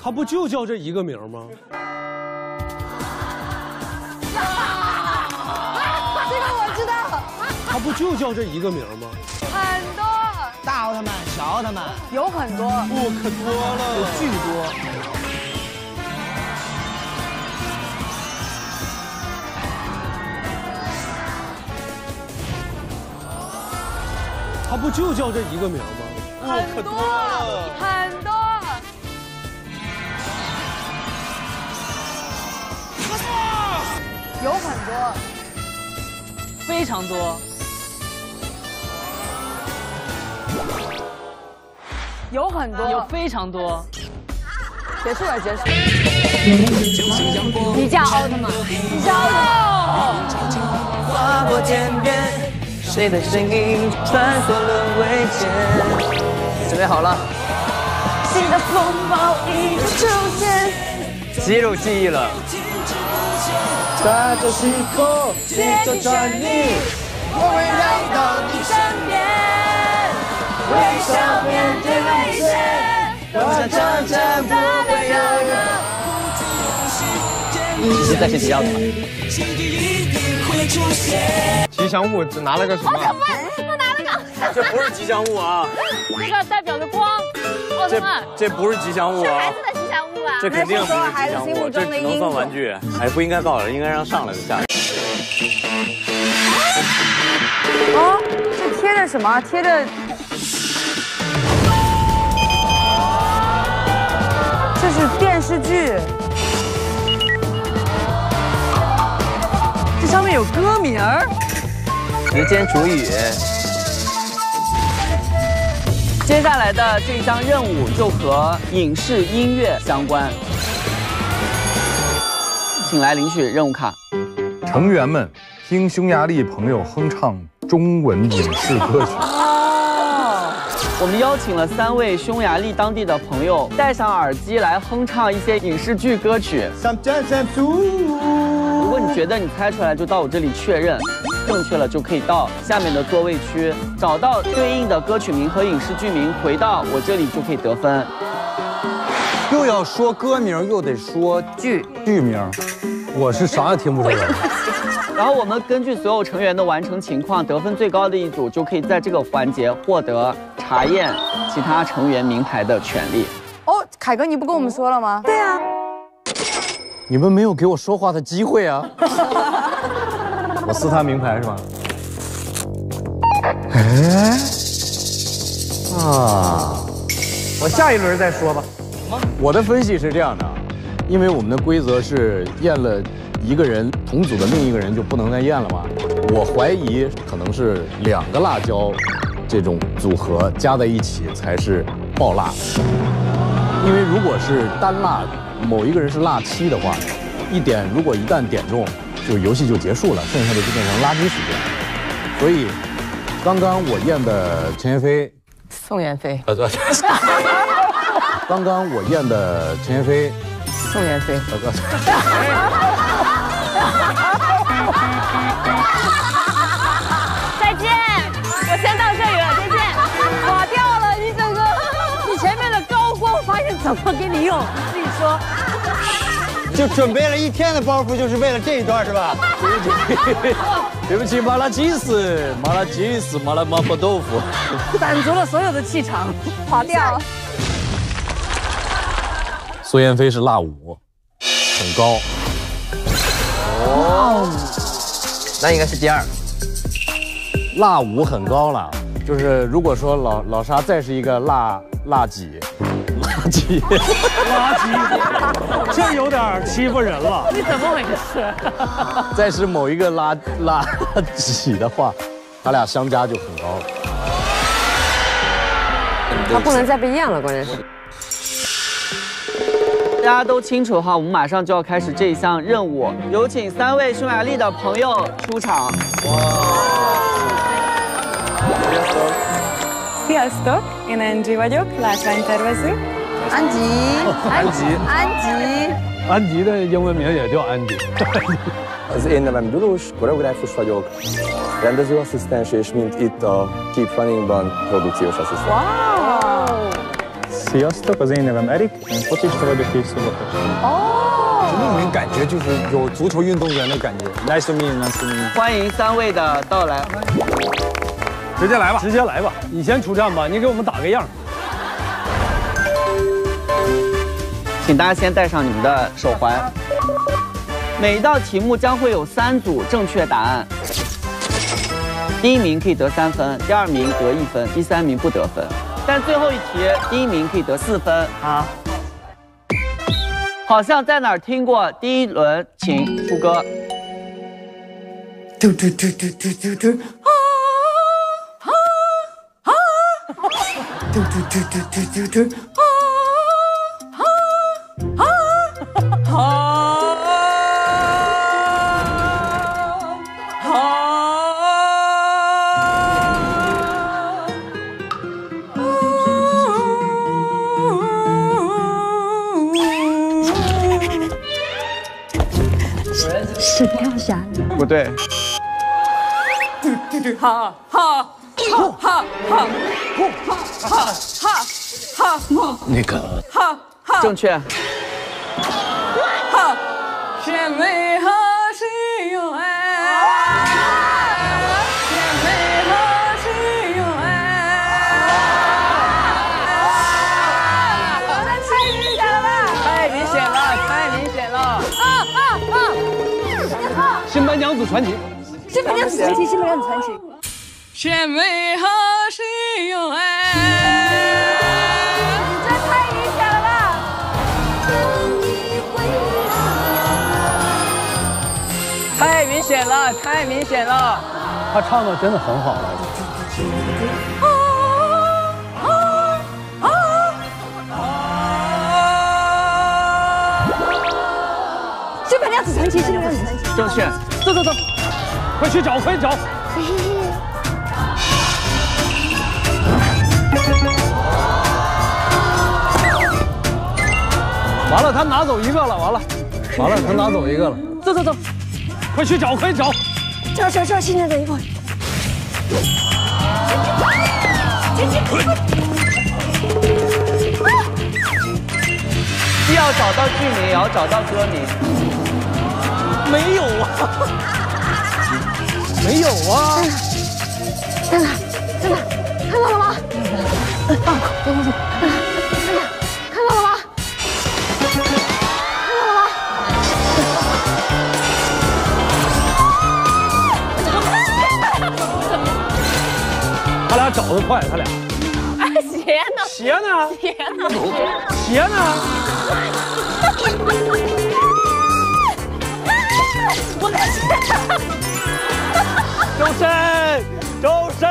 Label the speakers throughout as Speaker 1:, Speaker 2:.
Speaker 1: 他不就叫这一个名吗？
Speaker 2: 这个我知道。
Speaker 1: 他不就叫这一个名吗？
Speaker 2: 很多。
Speaker 3: 大奥特曼、小奥特曼
Speaker 2: 有很多。
Speaker 1: 不，可多了，
Speaker 3: 有巨多。
Speaker 1: 他不就叫这一个名吗？
Speaker 2: 很多很多。有很多。
Speaker 4: 非常多。
Speaker 2: 有很多。
Speaker 4: 有非常多。
Speaker 2: 结束了，结束了。迪迦奥特曼。迪迦奥特曼。
Speaker 3: 划过天边。谁的身影穿梭轮回间？准备好了。
Speaker 2: 新的风暴已经出现。
Speaker 3: 肌肉记忆了。
Speaker 5: 带着时空，接着转你，我会来到你身边，微笑面对危险，我想真正不会有人。
Speaker 3: 直接再去迪奥特曼。
Speaker 5: 吉祥物只拿了个什么？
Speaker 2: 他拿了个。
Speaker 5: 这不是吉祥物啊！
Speaker 2: 这个代表着光，奥特曼。
Speaker 5: 这不是吉祥物啊！
Speaker 2: 孩子的吉祥物啊！
Speaker 5: 这肯定不是吉祥物，这只能算玩具。哎，不应该告人，应该让上来的下来。
Speaker 2: 哦，这贴着什么？贴着。这是电视剧。
Speaker 4: 这上面有歌名儿。
Speaker 3: 时间煮雨。
Speaker 4: 接下来的这一项任务就和影视音乐相关，请来领取任务卡。
Speaker 6: 成员们听匈牙利朋友哼唱中文影视歌曲。
Speaker 4: 我们邀请了3位匈牙利当地的朋友，戴上耳机来哼唱一些影视剧歌曲。如果你觉得你猜出来，就到我这里确认。正确了就可以到下面的座位区找到对应的歌曲名和影视剧名，回到我这里就可以得分。
Speaker 5: 又要说歌名，又得说剧名，
Speaker 1: 我是啥也听不出来。
Speaker 4: 然后我们根据所有成员的完成情况，得分最高的一组就可以在这个环节获得查验其他成员名牌的权利。
Speaker 2: 哦，凯哥，你不跟我们说了吗？对啊。
Speaker 5: 你们没有给我说话的机会啊！我撕他名牌是吗？哎，
Speaker 1: 我下一轮再说吧。
Speaker 5: 我的分析是这样的，因为我们的规则是验了一个人，同组的另一个人就不能再验了嘛。我怀疑可能是2个辣椒这种组合加在一起才是爆辣，因为如果是单辣，某一个人是辣7的话，如果一旦点中，就游戏就结束了，剩下的就变成垃圾时间。所以，刚刚我验的陈妍霏，
Speaker 2: 宋妍霏，
Speaker 5: 刚刚我验的陈妍霏，
Speaker 2: 宋妍霏，再见，我先到这里了，再见。垮掉了，你整个，你前面的高光发现怎么给你用？自己说。
Speaker 5: 就准备了1天的包袱，就是为了这一段是吧？对不起，麻辣鸡丝，麻辣鸡丝，麻辣麻婆豆腐，
Speaker 2: 攒足了所有的气场，垮掉。
Speaker 5: 苏妍霏是辣5，很高。
Speaker 3: 哦，那应该是第2。
Speaker 5: 辣5很高了，就是如果说老沙再是一个辣几。垃圾，
Speaker 1: 这有点欺负人了。
Speaker 2: 你怎么回事？
Speaker 5: 再是某一个垃圾的话，他俩相加就很高了。
Speaker 2: 他不能再被验了，关键是。
Speaker 4: 大家都清楚哈，我们马上就要开始这一项任务，有请3位匈牙利的朋友出场。
Speaker 7: Sziasztok, én Angie vagyok, látványtervező.
Speaker 1: 安吉的英文名也叫安吉。
Speaker 8: Az én nevem Dulós, koreográfus vagyok, rendezőasszisztens, és mint itt a Keep Runningban, produkciós asszisztens.
Speaker 2: Wow!
Speaker 9: Sziasztok, az én nevem Erik, én focista vagyok és szobatos。
Speaker 8: 莫名感觉就是有足球运动员的感觉。Nice to meet you, nice to meet you。
Speaker 4: 欢迎3位的到来，
Speaker 1: 直接来吧，直接来吧，你先出战吧，你给我们打个样。
Speaker 4: 请大家先戴上你们的手环。每一道题目将会有3组正确答案，第1名可以得3分，第2名得1分，第3名不得分。但最后一题，第1名可以得4分。好，好像在哪儿听过第1轮，请出歌。
Speaker 7: 嘟嘟嘟嘟嘟嘟嘟，啊啊啊！嘟嘟嘟嘟嘟嘟嘟，啊啊啊！
Speaker 2: 是跳伞。
Speaker 4: 不对，
Speaker 7: 嘟嘟嘟，哈哈哈哈哈哈哈哈！
Speaker 1: 那个
Speaker 7: 哈哈，
Speaker 4: 正确。
Speaker 7: 哈，甜美和喜有爱，甜美和喜有爱。太明显了吧？
Speaker 4: 太明显了，太明显了！
Speaker 1: 新白娘子传奇，
Speaker 2: 新白娘子传奇，新白娘子传奇。
Speaker 7: 甜美和喜有爱。
Speaker 2: 这太明显了吧？
Speaker 4: 太明显了，太明显了！
Speaker 1: 他唱的真的很好了。
Speaker 2: 新白娘子传奇，新白娘子传奇。
Speaker 4: 正确。
Speaker 1: 走走走，快去找，快找！完了，他拿走一个了，完了，他拿走一个了。
Speaker 2: 走走走，
Speaker 1: 快去找，快找！
Speaker 2: 这，现在的一个。
Speaker 4: 既要找到剧名，也要找到歌名。
Speaker 1: 没有啊，没有啊！
Speaker 2: 在哪？看到了吗？走，看到了吗？
Speaker 1: 他俩找得快，他俩。
Speaker 2: 鞋呢？
Speaker 1: 鞋呢？鞋呢？
Speaker 2: 我的鞋！
Speaker 1: 周深！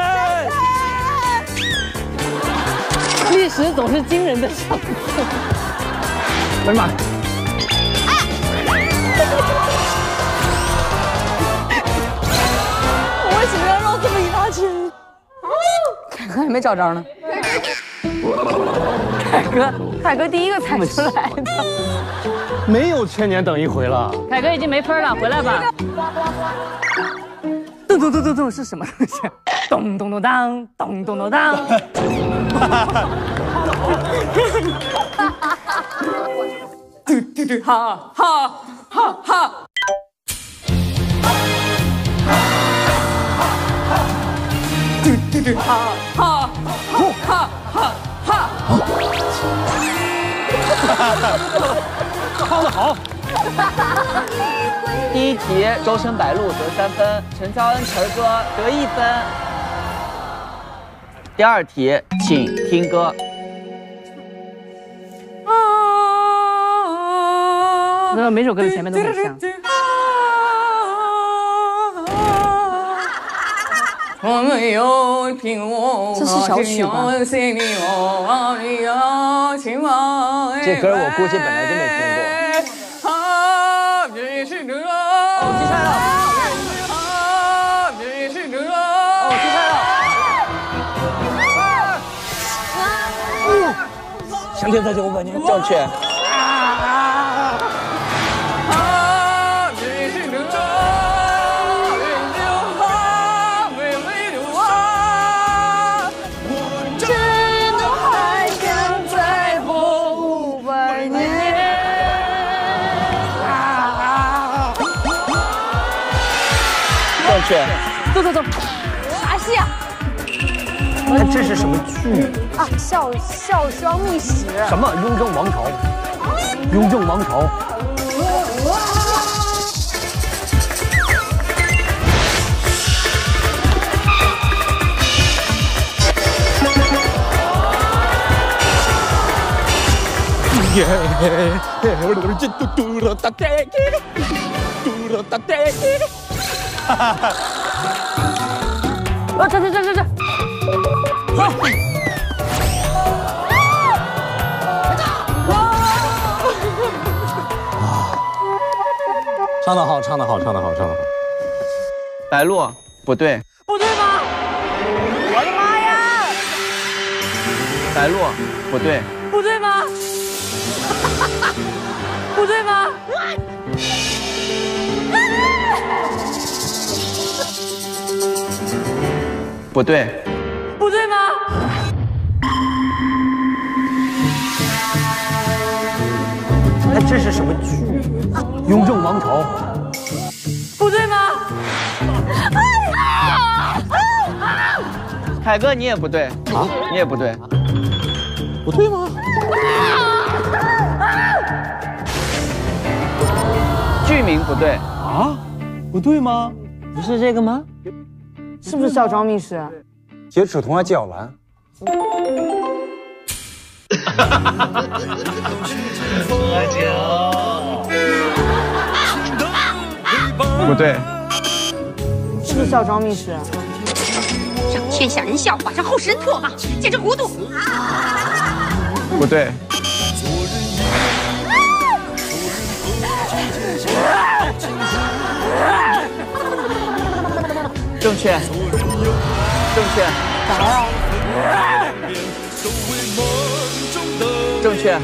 Speaker 2: 历史总是惊人的相似。
Speaker 1: 哎呀妈！
Speaker 2: 我为什么要绕这么一大圈？
Speaker 7: 还没找着呢。
Speaker 2: 凯哥第一个猜出来的。
Speaker 1: 没有千年等一回了。
Speaker 2: 凯哥已经没分了，回来吧。
Speaker 7: 咚是什么东西？咚咚咚当，咚咚咚当。嘟，哈哈哈哈。嘟，哈哈哈哈哈。
Speaker 1: 唱得好。
Speaker 4: 第1题，周深白鹿得3分，陈乔恩陈哥得1分。第2题，请听歌。
Speaker 2: 那每首歌的前面都很像。
Speaker 7: 我没有听我，
Speaker 2: 这是小曲吗？
Speaker 4: 这歌我估计本来就没听过。
Speaker 7: 哦，
Speaker 4: 记下来了。哦，记下来了。
Speaker 1: 向天再借500年。
Speaker 4: 正确。
Speaker 7: 只能还想再
Speaker 4: 确。
Speaker 2: 走走走，啥戏啊？
Speaker 1: 这是什么剧
Speaker 2: 啊？孝庄秘史。
Speaker 1: 什么雍正王朝？雍正王朝。
Speaker 2: 这，好。
Speaker 5: 唱得好，唱得好，唱得好，唱得好。
Speaker 4: 白鹿不对。
Speaker 2: 不对吗？我的妈呀！
Speaker 4: 白鹿不对。
Speaker 2: 不对吗？不对吗？
Speaker 4: 不对。
Speaker 2: 不对吗？
Speaker 1: 哎，这是什么剧？雍正王朝。
Speaker 2: 不对吗？
Speaker 4: 凯哥你也不对啊，你也不对。
Speaker 5: 不对吗？
Speaker 4: 剧名不对
Speaker 1: 啊？不对吗？
Speaker 4: 不是这个吗？
Speaker 2: 是不是孝庄秘史？
Speaker 8: 洁齿童还纪晓岚。
Speaker 4: 不对。
Speaker 2: 是不是孝庄秘史？
Speaker 10: 让天下人笑话，让后世人唾骂，简直糊涂。
Speaker 4: 不对。正确。正确。
Speaker 2: 啥呀？
Speaker 4: 正确。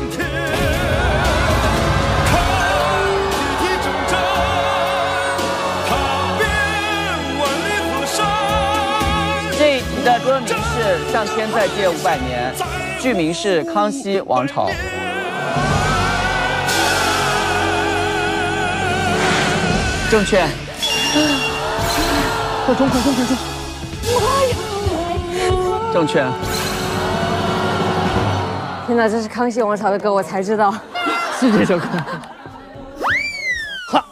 Speaker 4: 这一题的歌名是《向天再借500年》，剧名是《康熙王朝》。正确。
Speaker 1: 快冲！
Speaker 4: 正确。
Speaker 2: 天哪，这是康熙王朝的歌，我才知道是这首歌。哈，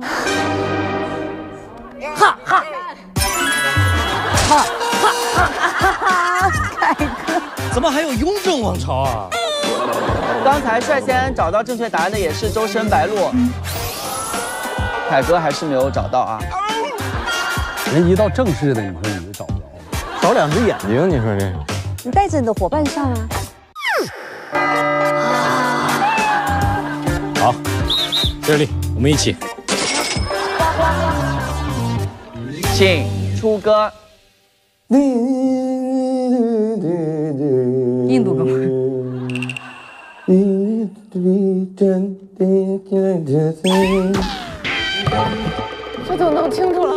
Speaker 2: 哈哈，哈哈，凯哥，
Speaker 1: 怎么还有雍正王朝啊？
Speaker 4: 刚才率先找到正确答案的也是周深、白鹿，凯哥还是没有找到啊。
Speaker 1: 人一到正式的，你说你就找不着，
Speaker 5: 少2只眼睛，你说这？
Speaker 2: 你带着你的伙伴上啊。
Speaker 5: 好，这里我们一起，
Speaker 4: 请出歌。
Speaker 2: 印度歌。这怎么那么清楚了？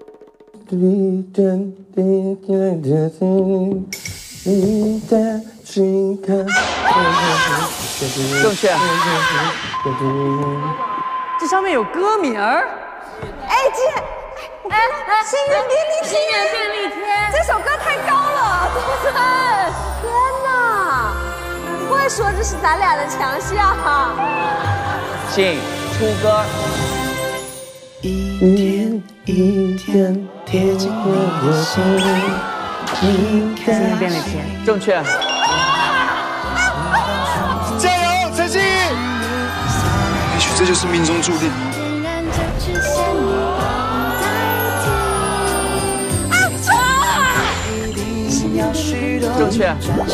Speaker 4: 正确。
Speaker 2: 这上面有歌名儿。哎，心愿便利贴，这首歌太高了，杜森！天哪，不会说这是咱俩的强项？
Speaker 4: 请出歌。
Speaker 3: 一天贴近我的心，
Speaker 2: 心愿便利贴，
Speaker 4: 正确。
Speaker 8: 加油，陈曦！
Speaker 11: 也许这就是命中注定。
Speaker 4: 正确。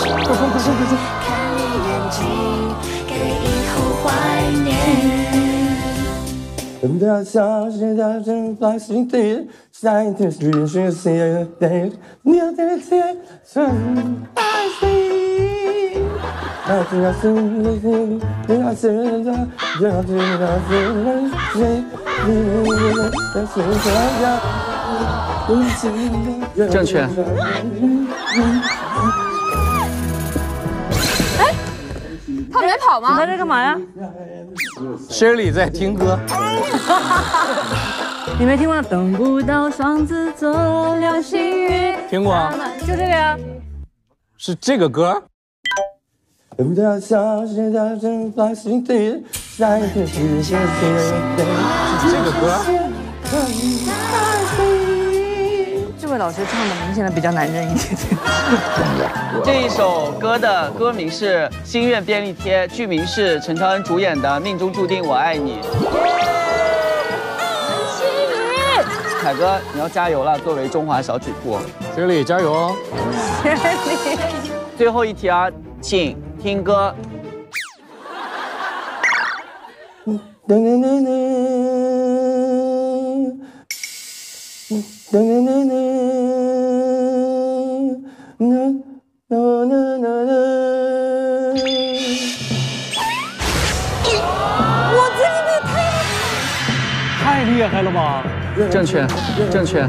Speaker 3: 不要小心的真放心地在你的人生线内，你要在天上爱你，那只要是你心，不要是的，不要知道是谁，但是这样，
Speaker 4: 正确。
Speaker 2: 他没跑吗？你在这干嘛呀？
Speaker 5: Shirley 在听歌。
Speaker 2: 你没听过？等不到双子座流星雨。
Speaker 5: 听过啊？
Speaker 2: 就这个呀。
Speaker 5: 是这个歌？
Speaker 3: 等不到双子座流星雨。是
Speaker 5: 这个歌？
Speaker 2: 这位老师唱的明显的比较男人一点。
Speaker 4: 这一首歌的歌名是《心愿便利贴》，剧名是陈乔恩主演的《命中注定我爱你》。凯哥，你要加油了！作为中华小主播，
Speaker 5: 雪莉加油哦！
Speaker 4: 最后一题啊，请听歌。
Speaker 3: 噔噔噔噔，噔噔噔噔，噔噔噔噔。
Speaker 2: 我这里面
Speaker 1: 太厉害了吧！
Speaker 4: 正确，正确。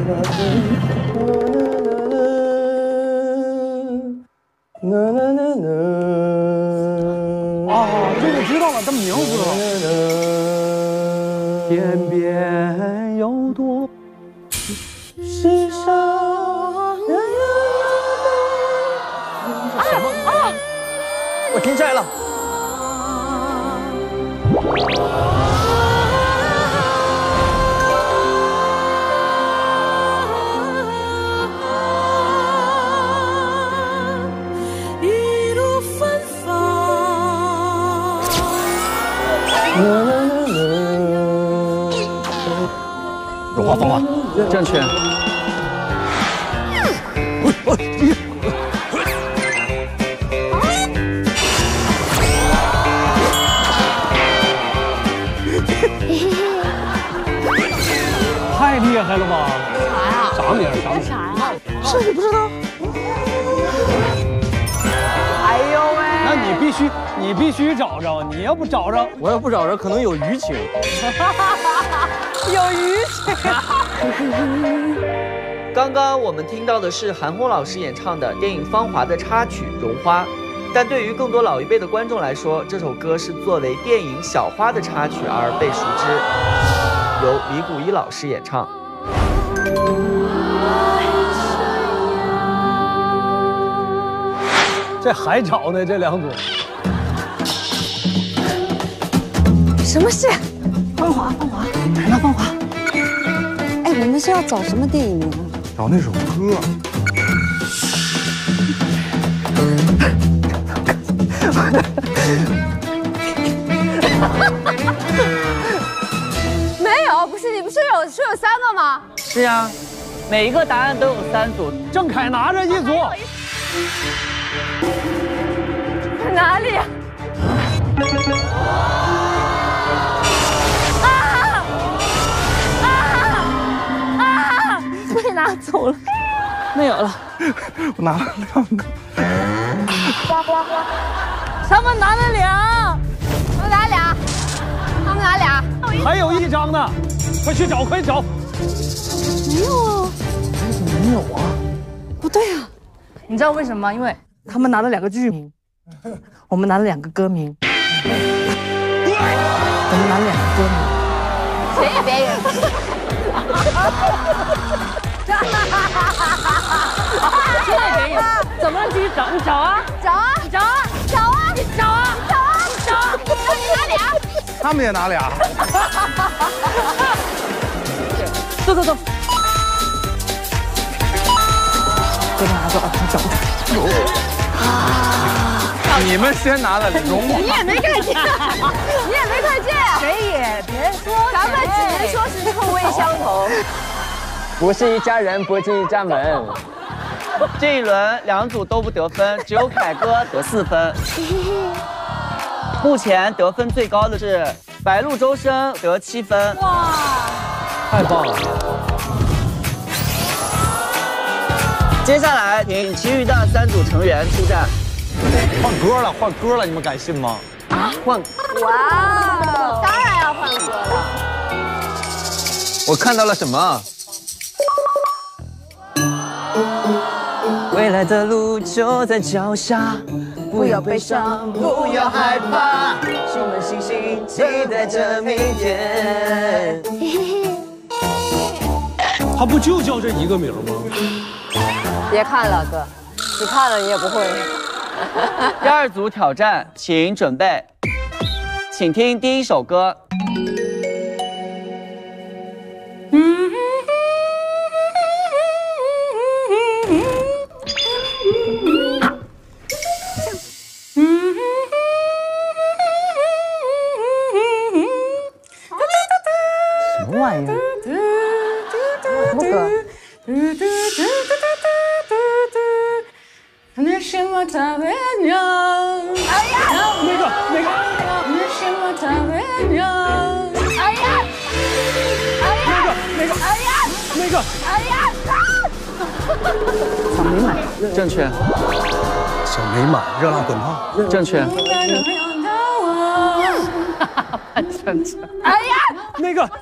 Speaker 1: 啊，这个知道了，这么名字知道了。天边有朵世上
Speaker 4: 什么？我听出来了。
Speaker 5: 荣华芳华，
Speaker 4: 正确。
Speaker 1: 太厉害了吧！
Speaker 2: 啥呀？
Speaker 1: 啥名？啥名？
Speaker 2: 啥呀？是你不知道？哎呦喂！
Speaker 1: 那你必须找着，你要不找着，
Speaker 5: 我要不找着，可能有舆情。
Speaker 2: 有舆情。
Speaker 4: 刚刚我们听到的是韩红老师演唱的电影《芳华》的插曲《绒花》，但对于更多老一辈的观众来说，这首歌是作为电影《小花》的插曲而被熟知，由李谷一老师演唱。
Speaker 1: 这还找呢，这两组。
Speaker 2: 什么戏？芳华，芳华，什么芳华？哎，我们是要找什么电影名啊？
Speaker 6: 找那首歌。
Speaker 2: 没有，不是你不是有3个吗？
Speaker 4: 是呀，每一个答案都有3组。
Speaker 1: 郑恺拿着一组。
Speaker 2: 哪里？被拿走了，没有了。
Speaker 6: 我拿了2个。
Speaker 2: 他们拿了2，他们拿俩，他们拿俩，
Speaker 1: 还有1张呢，快去找，快找。
Speaker 2: 没有啊？
Speaker 5: 哎，怎么没有啊？
Speaker 2: 不对啊，你知道为什么吗？因为他们拿了2个剧名，我们拿了2个歌名，我们拿了2个歌名，谁也别演。谁也别演，怎么了？继续找，你找啊，找啊，你找啊，找啊，你找啊，找啊，找啊，让你拿俩，
Speaker 6: 他们也拿俩。
Speaker 2: 走走走。给他拿走，找。
Speaker 6: 你们先拿的绒花，
Speaker 2: 你也没看见，你也没看见，谁也别说，咱们只能说是臭味相同。
Speaker 4: 不是一家人，不进一家门。这一轮2组都不得分，只有凯哥得4分。目前得分最高的是白鹿周生得7分。
Speaker 2: 哇，
Speaker 1: 太棒了！
Speaker 4: 接下来请其余的3组成员出战。
Speaker 8: 换歌了，换歌了，你们敢信吗？
Speaker 4: 啊，换！
Speaker 2: 哇，当然要换歌了。
Speaker 8: 我看到了什么？
Speaker 4: 未来的路就在脚下，
Speaker 2: 不要悲伤，不要害怕，
Speaker 4: 充满信心，期待着明天。
Speaker 1: 他不就叫这一个名吗？
Speaker 2: 别看了，哥，你看了你也不会。
Speaker 4: 第二组挑战，请准备，请听第一首歌。
Speaker 7: 什么玩意儿？
Speaker 2: 什么歌？
Speaker 7: 那什么特别热？哎呀，
Speaker 1: 那个，
Speaker 7: 那什么特别热？
Speaker 2: 哎呀，
Speaker 1: 那个，
Speaker 2: 哎呀，
Speaker 4: 小美满，正确。
Speaker 8: 小美满，热辣滚烫，
Speaker 4: 正确。
Speaker 2: 哎呀，
Speaker 1: 那个，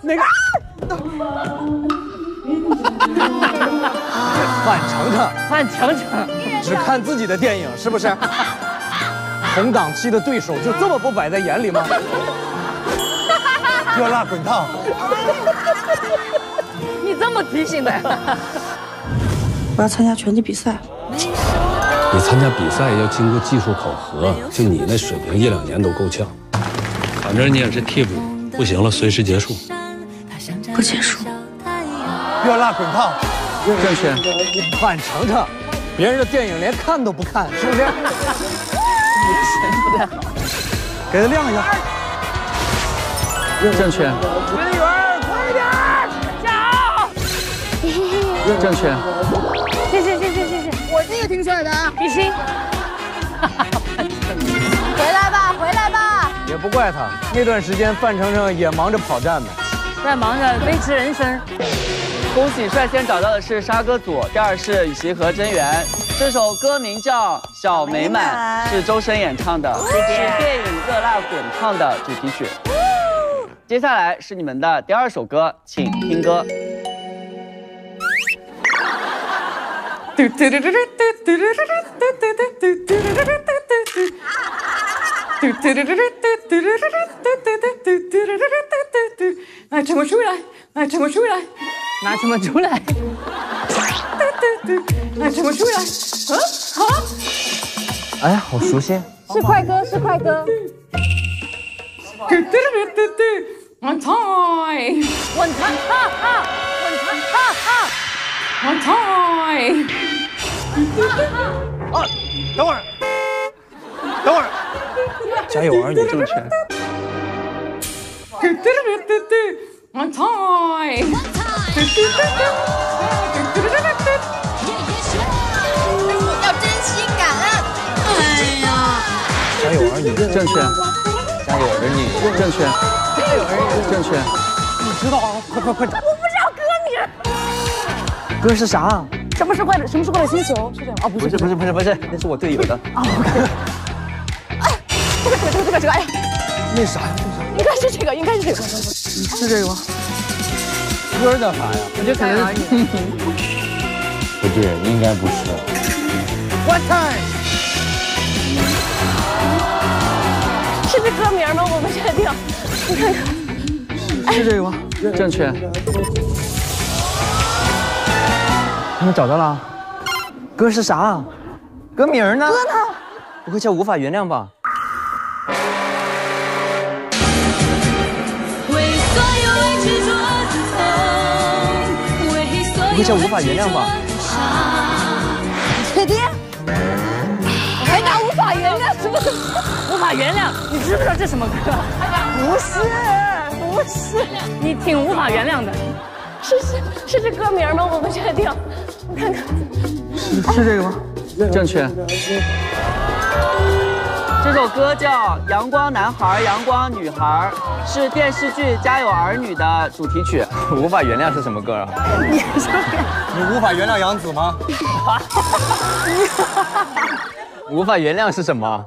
Speaker 5: 范丞丞只看自己的电影是不是？同档期的对手就这么不摆在眼里吗？
Speaker 8: 热辣滚烫。
Speaker 2: 你这么提醒的？
Speaker 7: 我要参加拳击比赛。
Speaker 12: 你参加比赛要经过技术考核，就你那水平，1、2年都够呛。反正你也是替补，不行了随时结束。
Speaker 7: 不结束。
Speaker 8: 热辣滚烫，
Speaker 4: 正确。
Speaker 5: 范丞丞，别人的电影连看都不看，是不是？
Speaker 8: 给他亮一下。
Speaker 4: 正确。
Speaker 2: 运员，快点，加油！
Speaker 4: 正确。
Speaker 2: 谢谢，我这个挺帅的啊，比心。回来吧。
Speaker 5: 也不怪他，那段时间范丞丞也忙着跑站呢，
Speaker 2: 在忙着维持人生。
Speaker 4: 恭喜率先找到的是沙哥组，第二是雨琦和真源。这首歌名叫《小美满》，是周深演唱的，是电影《热辣滚烫》的主题曲。接下来是你们的第二首歌，请听歌。
Speaker 7: 拿什么出来？拿什么出来？
Speaker 2: 拿什么出来？
Speaker 7: 拿什么出来？
Speaker 5: 哎呀，好熟悉。
Speaker 2: 是快歌，是快歌。
Speaker 7: One time，
Speaker 2: 稳唱，哈，稳唱，哈。
Speaker 7: One time。
Speaker 8: 啊，等会儿，加油儿女，正确。
Speaker 7: One time。
Speaker 10: 要真心感恩。哎呀，
Speaker 8: 加油儿女，
Speaker 4: 正确。
Speaker 5: 加油儿女，
Speaker 4: 正确。
Speaker 2: 加油儿女，
Speaker 4: 正确。
Speaker 8: 你知道啊？快！
Speaker 2: 我不知道歌名。
Speaker 5: 歌是啥？
Speaker 2: 什么是坏星球？是这样啊？不是，
Speaker 5: 那是我队友的。
Speaker 2: 啊 ，OK。哎，这个，哎呀，
Speaker 5: 那啥？
Speaker 2: 应该是这个，
Speaker 5: 是这个吗？
Speaker 8: 歌叫啥呀？
Speaker 2: 我觉得可能是。
Speaker 5: 不对，应该不是。What time？
Speaker 2: 是这歌名吗？我不确定。你看看。
Speaker 5: 是这个吗？
Speaker 4: 正确。
Speaker 5: 他们找到了。歌是啥？歌名呢？
Speaker 2: 歌呢？
Speaker 5: 不会叫《无法原谅》吧？不会叫《无法原谅》吧？
Speaker 2: 确定？我还打无法原谅，什么？无法原谅，你知不知道这什么歌？不是，你挺无法原谅的。是这歌名吗？我不确定，我看看。
Speaker 5: 是这个吗？
Speaker 4: 正确。这首歌叫《阳光男孩》《阳光女孩》，是电视剧《家有儿女》的主题曲。
Speaker 5: 无法原谅是什么歌啊？
Speaker 8: 你无法原谅杨紫吗？
Speaker 5: 无法原谅是什么？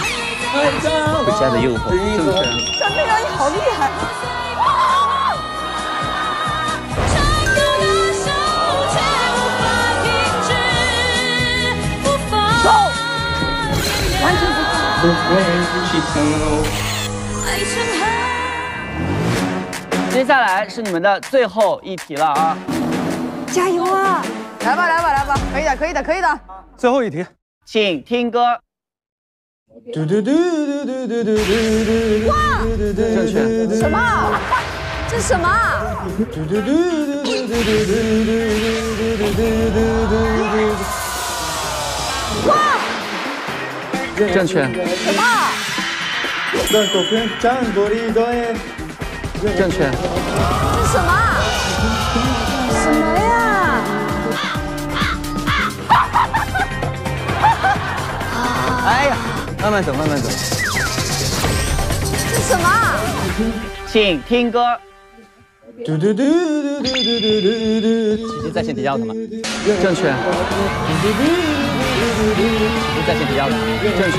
Speaker 2: 回家的诱惑，
Speaker 4: 正确。
Speaker 2: 张震阳，你好厉害！
Speaker 4: 接下来是你们的最后一题了啊！
Speaker 2: 加油啊！
Speaker 13: 来吧，来吧，来吧，可以的，可以的，可以的。
Speaker 1: 最后一题，
Speaker 4: 请听歌。
Speaker 3: 嘟嘟嘟嘟嘟嘟嘟嘟。
Speaker 2: 哇！
Speaker 4: 正确。
Speaker 2: 什么？这是什么？
Speaker 3: 嘟嘟嘟嘟嘟嘟嘟嘟嘟嘟。
Speaker 2: 哇！
Speaker 4: 正确。
Speaker 2: 什么？
Speaker 4: 正确。
Speaker 2: 这是什么？什么呀？
Speaker 4: 哎呀，慢慢走，慢慢走。
Speaker 2: 这是什么？
Speaker 4: 请听歌。
Speaker 3: 嘟嘟嘟嘟嘟嘟嘟嘟嘟。
Speaker 4: 已经在线提交的吗？正确。已经在线提交的，正确。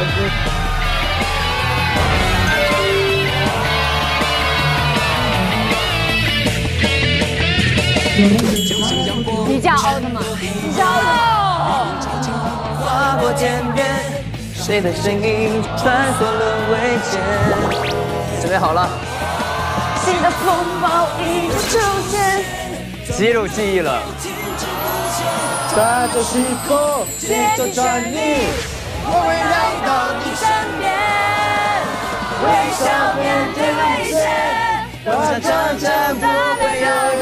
Speaker 2: 你叫奥特曼，你叫奥特曼。
Speaker 7: 划过天边，谁的身影穿梭轮回间？
Speaker 4: 准备好了。
Speaker 2: 新的风暴已出现，
Speaker 4: 肌肉记忆了。
Speaker 3: 带着西风，接着转你，我会绕到你身边，微笑面对危险，我真不会犹豫。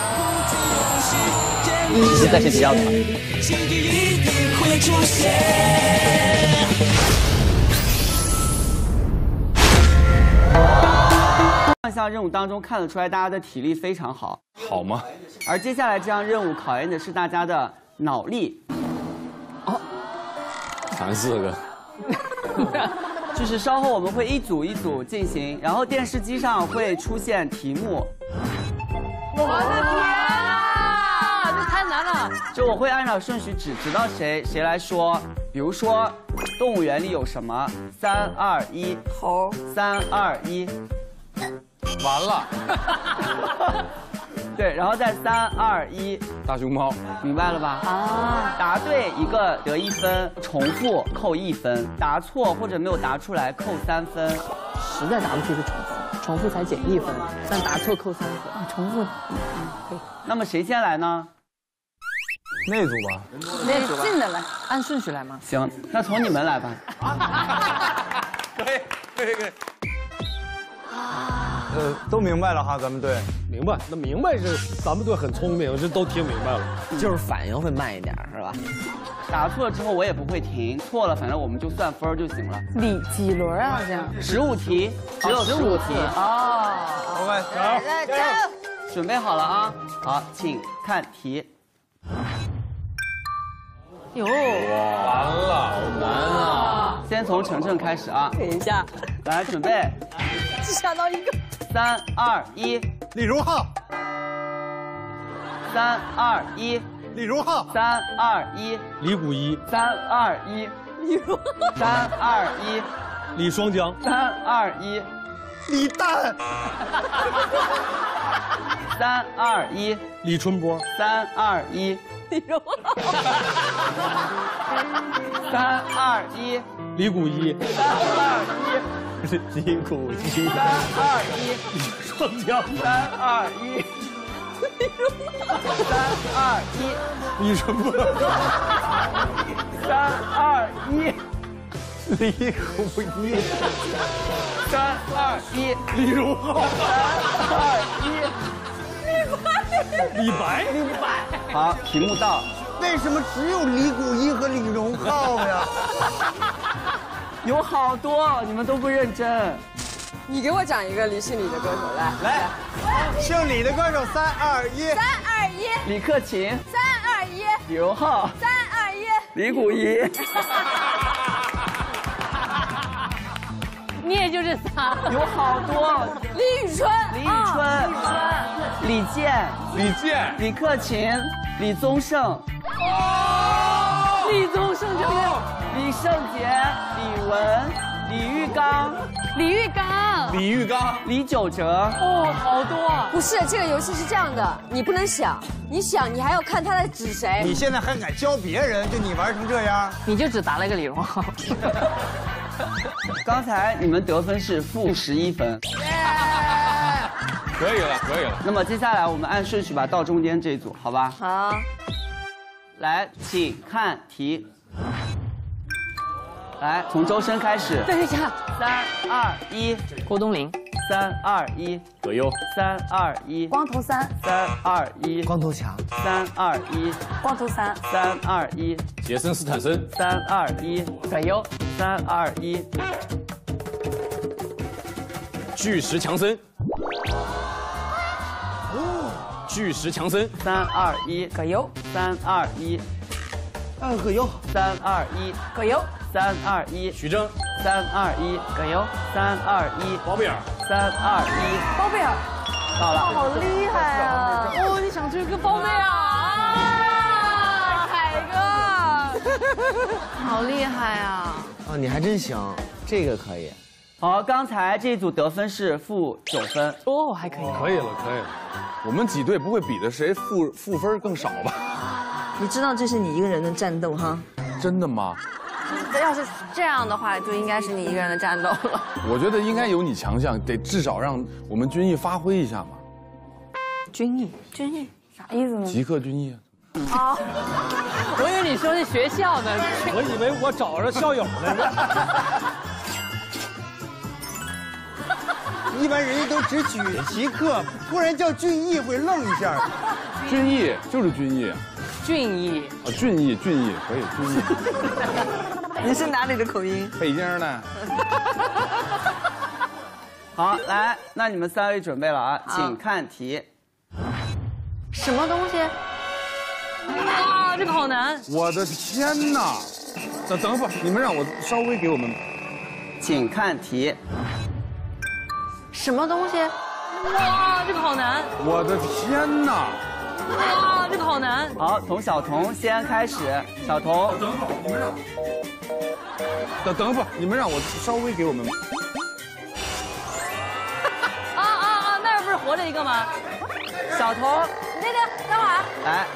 Speaker 4: 已经在线提交的。上项任务当中看得出来，大家的体力非常好。
Speaker 6: 好吗？
Speaker 4: 而接下来这项任务考验的是大家的脑力。
Speaker 5: 哦，咱4个。
Speaker 4: 就是稍后我们会一组一组进行，然后电视机上会出现题目。
Speaker 2: 我的天啊，这太难了！
Speaker 4: 就我会按照顺序指到谁来说，比如说动物园里有什么？3、2、1，
Speaker 2: 猴。
Speaker 4: 3、2、1，
Speaker 6: 完了。
Speaker 4: 对，然后再3、2、1，
Speaker 6: 大熊猫，
Speaker 4: 明白了吧？啊，答对一个得1分，重复扣1分，答错或者没有答出来扣3分。
Speaker 13: 实在答不出就重复，重复才减1分，但答错扣3分。重复，可以。
Speaker 4: 那么谁先来呢？
Speaker 8: 那组吧。
Speaker 13: 那组近的来，按顺序来吗？
Speaker 4: 行，那从你们来吧。
Speaker 8: 可以。都明白了哈，咱们队
Speaker 1: 明白。那明白是咱们队很聪明，这都听明白了。
Speaker 13: 就是反应会慢一点，是吧？
Speaker 4: 答错了之后我也不会停，错了反正我们就算分就行了。
Speaker 13: 几轮啊？这样
Speaker 4: 15题，只有15题
Speaker 13: 啊。
Speaker 8: 我们
Speaker 2: 加油！
Speaker 4: 准备好了啊！好，请看题。
Speaker 13: 哟，
Speaker 6: 完了，好难啊！
Speaker 4: 先从程程开始啊。
Speaker 2: 等一下，
Speaker 4: 来，准备。
Speaker 2: 只想到一个。
Speaker 4: 3、2、1，
Speaker 8: 李荣浩。
Speaker 4: 3、2、1，
Speaker 8: 李荣浩。
Speaker 4: 3、2、1，
Speaker 1: 李谷一。
Speaker 4: 3、2、1，
Speaker 2: 李荣浩。
Speaker 4: 3、2、1，
Speaker 1: 李双江。
Speaker 4: 3、2、1，
Speaker 8: 李诞。
Speaker 4: 3、2、1，
Speaker 1: 李春波。
Speaker 4: 3、2、1，
Speaker 2: 李荣浩。
Speaker 4: 3、2、1，
Speaker 1: 李谷一。
Speaker 4: 3、2、1。
Speaker 1: 李谷一。
Speaker 4: 3、2、1，
Speaker 1: 李双江。
Speaker 4: 3、2、1，3、2、1，
Speaker 1: 李春波。
Speaker 4: 3、2、1，
Speaker 8: 李谷一。
Speaker 4: 3、2、1，
Speaker 1: 李荣浩。
Speaker 4: 3、2、1，
Speaker 1: 李白。
Speaker 4: 好，题目到。
Speaker 8: 为什么只有李谷一和李荣浩呀？
Speaker 4: 有好多，你们都不认真。
Speaker 2: 你给我讲一个姓李的歌手，
Speaker 8: 来，姓李的歌手，3、2、1，3、
Speaker 2: 2、1，
Speaker 4: 李克勤
Speaker 2: ，3、2、1，
Speaker 4: 李荣浩
Speaker 2: ，3、2、1，
Speaker 4: 李谷一。
Speaker 13: 你也就这仨，
Speaker 4: 有好多。
Speaker 2: 李宇春，
Speaker 4: 李健，李克勤，李宗盛。
Speaker 13: 李宗盛就有
Speaker 4: 李圣杰、李玟、李玉刚、李玖哲。
Speaker 13: 哦，好多啊！
Speaker 2: 不是，这个游戏是这样的，你不能想，你想你还要看他在指谁。
Speaker 8: 你现在还敢教别人？就你玩成这样，
Speaker 13: 你就只答了一个李荣浩。
Speaker 4: 刚才你们得分是-11分。
Speaker 6: 可以了，可以了。
Speaker 4: 那么接下来我们按顺序吧，到中间这一组，好吧？
Speaker 2: 好。
Speaker 4: 来，请看题。来，从周深开始。
Speaker 13: 等一下
Speaker 4: ，3、2、1，
Speaker 13: 郭冬临。
Speaker 4: 3、2、1，
Speaker 5: 葛优。
Speaker 4: 3、2、1，
Speaker 2: 光头3。
Speaker 4: 3、2、1，
Speaker 14: 光头强。
Speaker 4: 3、2、1，
Speaker 2: 光头3。
Speaker 4: 3、2、1，
Speaker 5: 杰森斯坦森。
Speaker 4: 3、2、1，
Speaker 13: 葛优。
Speaker 4: 3、2、1，
Speaker 5: 巨石强森。巨石强森。
Speaker 4: 3、2、1，
Speaker 13: 葛优。
Speaker 4: 3、2、1，
Speaker 14: 葛优。
Speaker 4: 3、2、1，
Speaker 13: 葛优。
Speaker 4: 3、2、1，
Speaker 5: 徐峥。
Speaker 4: 3、2、1，
Speaker 13: 葛优。
Speaker 4: 3、2、1，
Speaker 5: 包贝尔。
Speaker 4: 3、2、1，
Speaker 2: 包贝尔。
Speaker 4: 到了。
Speaker 2: 好厉害啊！
Speaker 13: 哦，你想这个包贝尔啊，凯哥，好厉害啊！
Speaker 14: 啊，你还真行，这个可以。
Speaker 4: 好，刚才这一组得分是-9分。
Speaker 13: 哦，还可以。
Speaker 6: 可以了，可以了。我们几队不会比的谁负分更少吧？
Speaker 2: 你知道这是你一个人的战斗哈？
Speaker 6: 真的吗？
Speaker 2: 要是这样的话，就应该是你一个人的战斗了。
Speaker 6: 我觉得应该有你强项，得至少让我们军艺发挥一下嘛。
Speaker 2: 军艺啥意思呢？
Speaker 6: 极客军艺。
Speaker 2: 啊！
Speaker 13: 我以为你说是学校呢，
Speaker 1: 我以为我找着校友了呢。
Speaker 14: 一般人家都只举极客，突然叫俊逸会愣一下。
Speaker 6: 军艺就是军艺。
Speaker 13: 俊逸
Speaker 6: 啊，俊逸可以，俊逸。
Speaker 2: 你是哪里的口音？
Speaker 6: 北京的。
Speaker 4: 好，来，那你们3位准备了啊，请看题。
Speaker 2: 什么东西？
Speaker 13: 哇，这个好难！
Speaker 6: 我的天哪！等会儿，你们让我稍微给我们，
Speaker 4: 请看题。
Speaker 2: 什么东西？
Speaker 13: 哇，这个好难！
Speaker 6: 我的天哪！
Speaker 13: 哇，这个好难！
Speaker 4: 好，从小童先开始，小童。
Speaker 6: 等会儿，你们让我稍微给我们。
Speaker 13: 那儿不是活着一个吗？
Speaker 4: 小童，
Speaker 2: 等会儿。
Speaker 4: 来。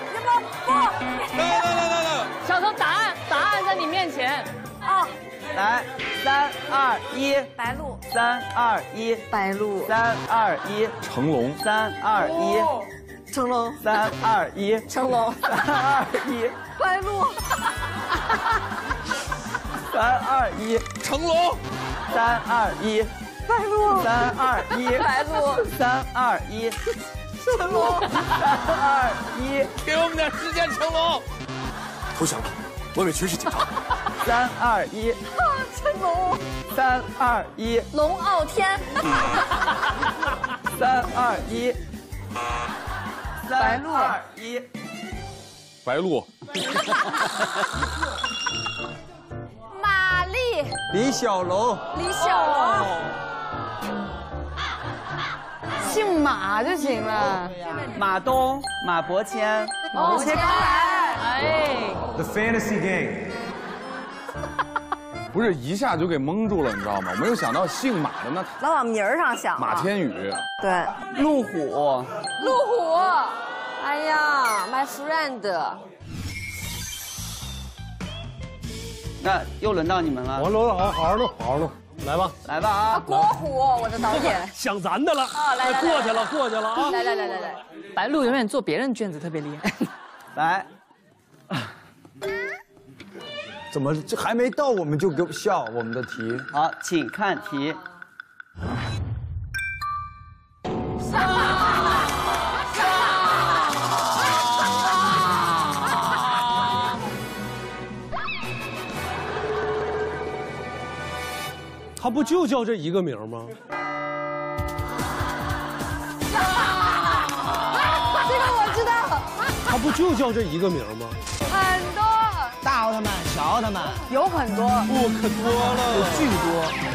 Speaker 6: 来。
Speaker 13: 小童，答案在你面前。
Speaker 2: 哦。
Speaker 4: 来，3、2、1，
Speaker 2: 白鹿。
Speaker 4: 3、2、1，
Speaker 2: 白鹿。
Speaker 4: 3、2、1，
Speaker 6: 成龙。
Speaker 4: 3、2、1，
Speaker 2: 成龙。
Speaker 4: 3、2、1，
Speaker 2: 成龙。
Speaker 4: 3、2、1，
Speaker 2: 白鹿。
Speaker 4: 3、2、1，
Speaker 6: 成龙。
Speaker 4: 3、2、1，
Speaker 2: 白鹿。
Speaker 4: 3、2、1，
Speaker 2: 白鹿。
Speaker 4: 3、2、1，
Speaker 2: 成龙。
Speaker 4: 3、2、1，
Speaker 5: 给我们点时间，成龙。
Speaker 6: 投降了，外面全是警察。
Speaker 4: 3、2、1，
Speaker 2: 成龙。
Speaker 4: 3、2、1，
Speaker 2: 龙傲天。
Speaker 4: 3、2、1，3、2、1，
Speaker 6: 白鹿。
Speaker 2: 马丽。
Speaker 14: 李小龙。
Speaker 2: 李小龙。姓马就行了。
Speaker 4: 马东、马伯骞、
Speaker 2: 马伯骞刚来。
Speaker 13: 哎
Speaker 14: The Fantasy Game。
Speaker 6: 不是一下就给蒙住了，你知道吗？我没有想到姓马的那
Speaker 2: 老往名儿上想。
Speaker 6: 马天宇。
Speaker 2: 对。
Speaker 4: 路虎。
Speaker 2: 路虎。哎呀 ，My friend。
Speaker 4: 那又轮到你们了。
Speaker 1: 王罗，好好录，来吧，
Speaker 4: 来吧啊！
Speaker 2: 郭虎，我的导演。
Speaker 1: 想咱的了
Speaker 2: 啊，来，
Speaker 1: 过去了啊！
Speaker 2: 来，
Speaker 13: 白鹿永远做别人卷子特别厉害。
Speaker 4: 来，
Speaker 14: 怎么这还没到我们就给我笑我们的题？
Speaker 4: 好，请看题。
Speaker 1: 他不就叫这一个名吗？
Speaker 2: 这个我知道。
Speaker 1: 他不就叫这一个名吗？
Speaker 2: 很多。
Speaker 14: 大奥特曼、小奥特曼
Speaker 2: 有很多。
Speaker 1: 可多了，
Speaker 14: 有巨多。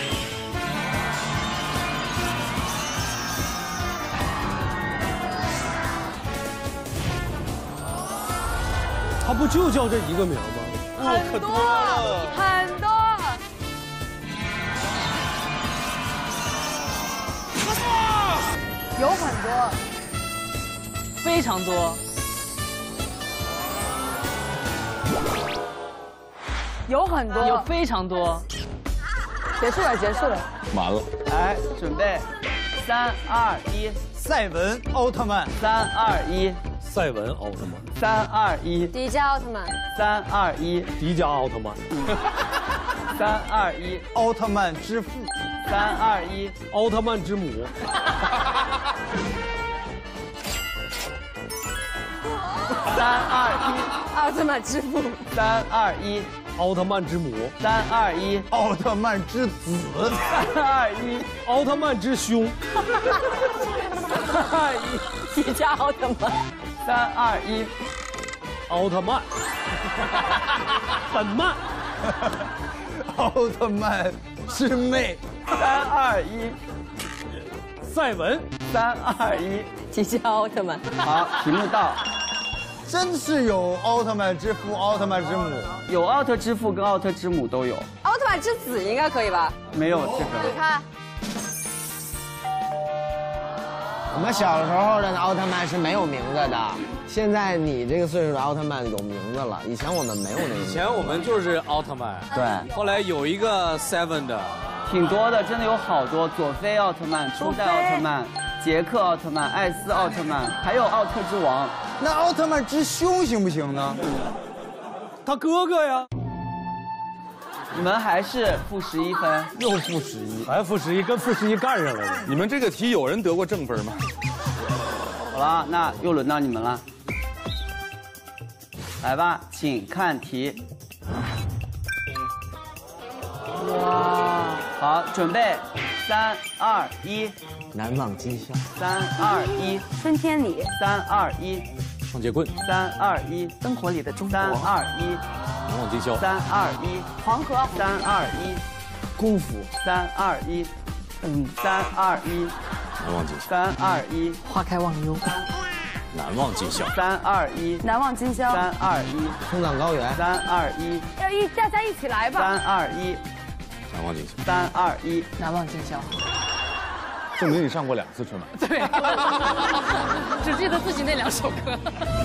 Speaker 1: 他不就叫这一个名吗？
Speaker 2: 可多了，很多。有很多，
Speaker 13: 非常多，
Speaker 2: 有很多，
Speaker 13: 有非常多，
Speaker 2: 结束了，结束了。
Speaker 5: 完了。
Speaker 4: 来，准备，3、2、1，
Speaker 14: 赛文奥特曼。
Speaker 4: 3、2、1，
Speaker 12: 赛文奥特曼。
Speaker 4: 3、2、1，
Speaker 2: 迪迦奥特曼。
Speaker 4: 3、2、1，
Speaker 12: 迪迦奥特曼。
Speaker 4: 3、2、1，
Speaker 14: 奥特曼之父。
Speaker 4: 3、2、1，
Speaker 12: 奥特曼之母。
Speaker 4: 3、2、1，
Speaker 2: 奥特曼之父。
Speaker 4: 3、2、1，
Speaker 12: 奥特曼之母。
Speaker 4: 3、2、1，
Speaker 14: 奥特曼之子。
Speaker 4: 3、2、1，
Speaker 12: 奥特曼之兄。
Speaker 4: 3、2、1，
Speaker 2: 迪迦奥特曼。
Speaker 4: 3、2、1，
Speaker 12: 奥特曼。本曼。
Speaker 14: 奥特曼之妹。
Speaker 4: 3、2、1，
Speaker 12: 赛文。
Speaker 4: 3、2、1，
Speaker 2: 迪迦奥特曼。
Speaker 4: 好，题目到。
Speaker 14: 真是有奥特曼之父、奥特曼之母，
Speaker 4: 有奥特之父跟奥特之母都有。
Speaker 2: 奥特曼之子应该可以吧？
Speaker 4: 没有这个。
Speaker 2: 你看，
Speaker 15: 我们小时候的奥特曼是没有名字的，现在你这个岁数的奥特曼有名字了。以前我们没有那个。
Speaker 12: 以前我们就是奥特曼，
Speaker 15: 对。
Speaker 12: 后来有一个 Seven 的，
Speaker 4: 挺多的，真的有好多。佐菲奥特曼、初代奥特曼、杰克奥特曼、艾斯奥特曼，还有奥特之王。
Speaker 14: 那奥特曼之兄行不行呢？
Speaker 12: 他哥哥呀。
Speaker 4: 你们还是负11分，
Speaker 12: 又负11，还负11，跟负11干上了。
Speaker 5: 你们这个题有人得过正分吗？
Speaker 4: 好了，那又轮到你们了。来吧，请看题。哇，好，准备，3、2、1，
Speaker 15: 难忘今宵。
Speaker 4: 3、2、1，
Speaker 2: 春天里。
Speaker 4: 3、2、1，
Speaker 5: 双截棍。
Speaker 4: 3、2、1，
Speaker 13: 灯火里的中国。
Speaker 4: 3、2、1，
Speaker 5: 难忘今宵。
Speaker 4: 3、2、1，
Speaker 2: 黄河。
Speaker 4: 3、2、1，
Speaker 15: 功夫。
Speaker 4: 3、2、1，3、2、1，
Speaker 5: 难忘今宵。
Speaker 4: 3、2、1，
Speaker 13: 花开忘忧。
Speaker 5: 难忘今宵。
Speaker 4: 3、2、1，
Speaker 2: 难忘今宵。
Speaker 4: 3、2、1，
Speaker 15: 青藏高原。
Speaker 4: 3、2、1，
Speaker 2: 大家一起来吧。
Speaker 4: 3、2、1，
Speaker 5: 难忘今宵。
Speaker 4: 3、2、1，
Speaker 13: 难忘今宵。
Speaker 5: 证明你上过2次春晚。
Speaker 13: 对，只记得自己那2首歌。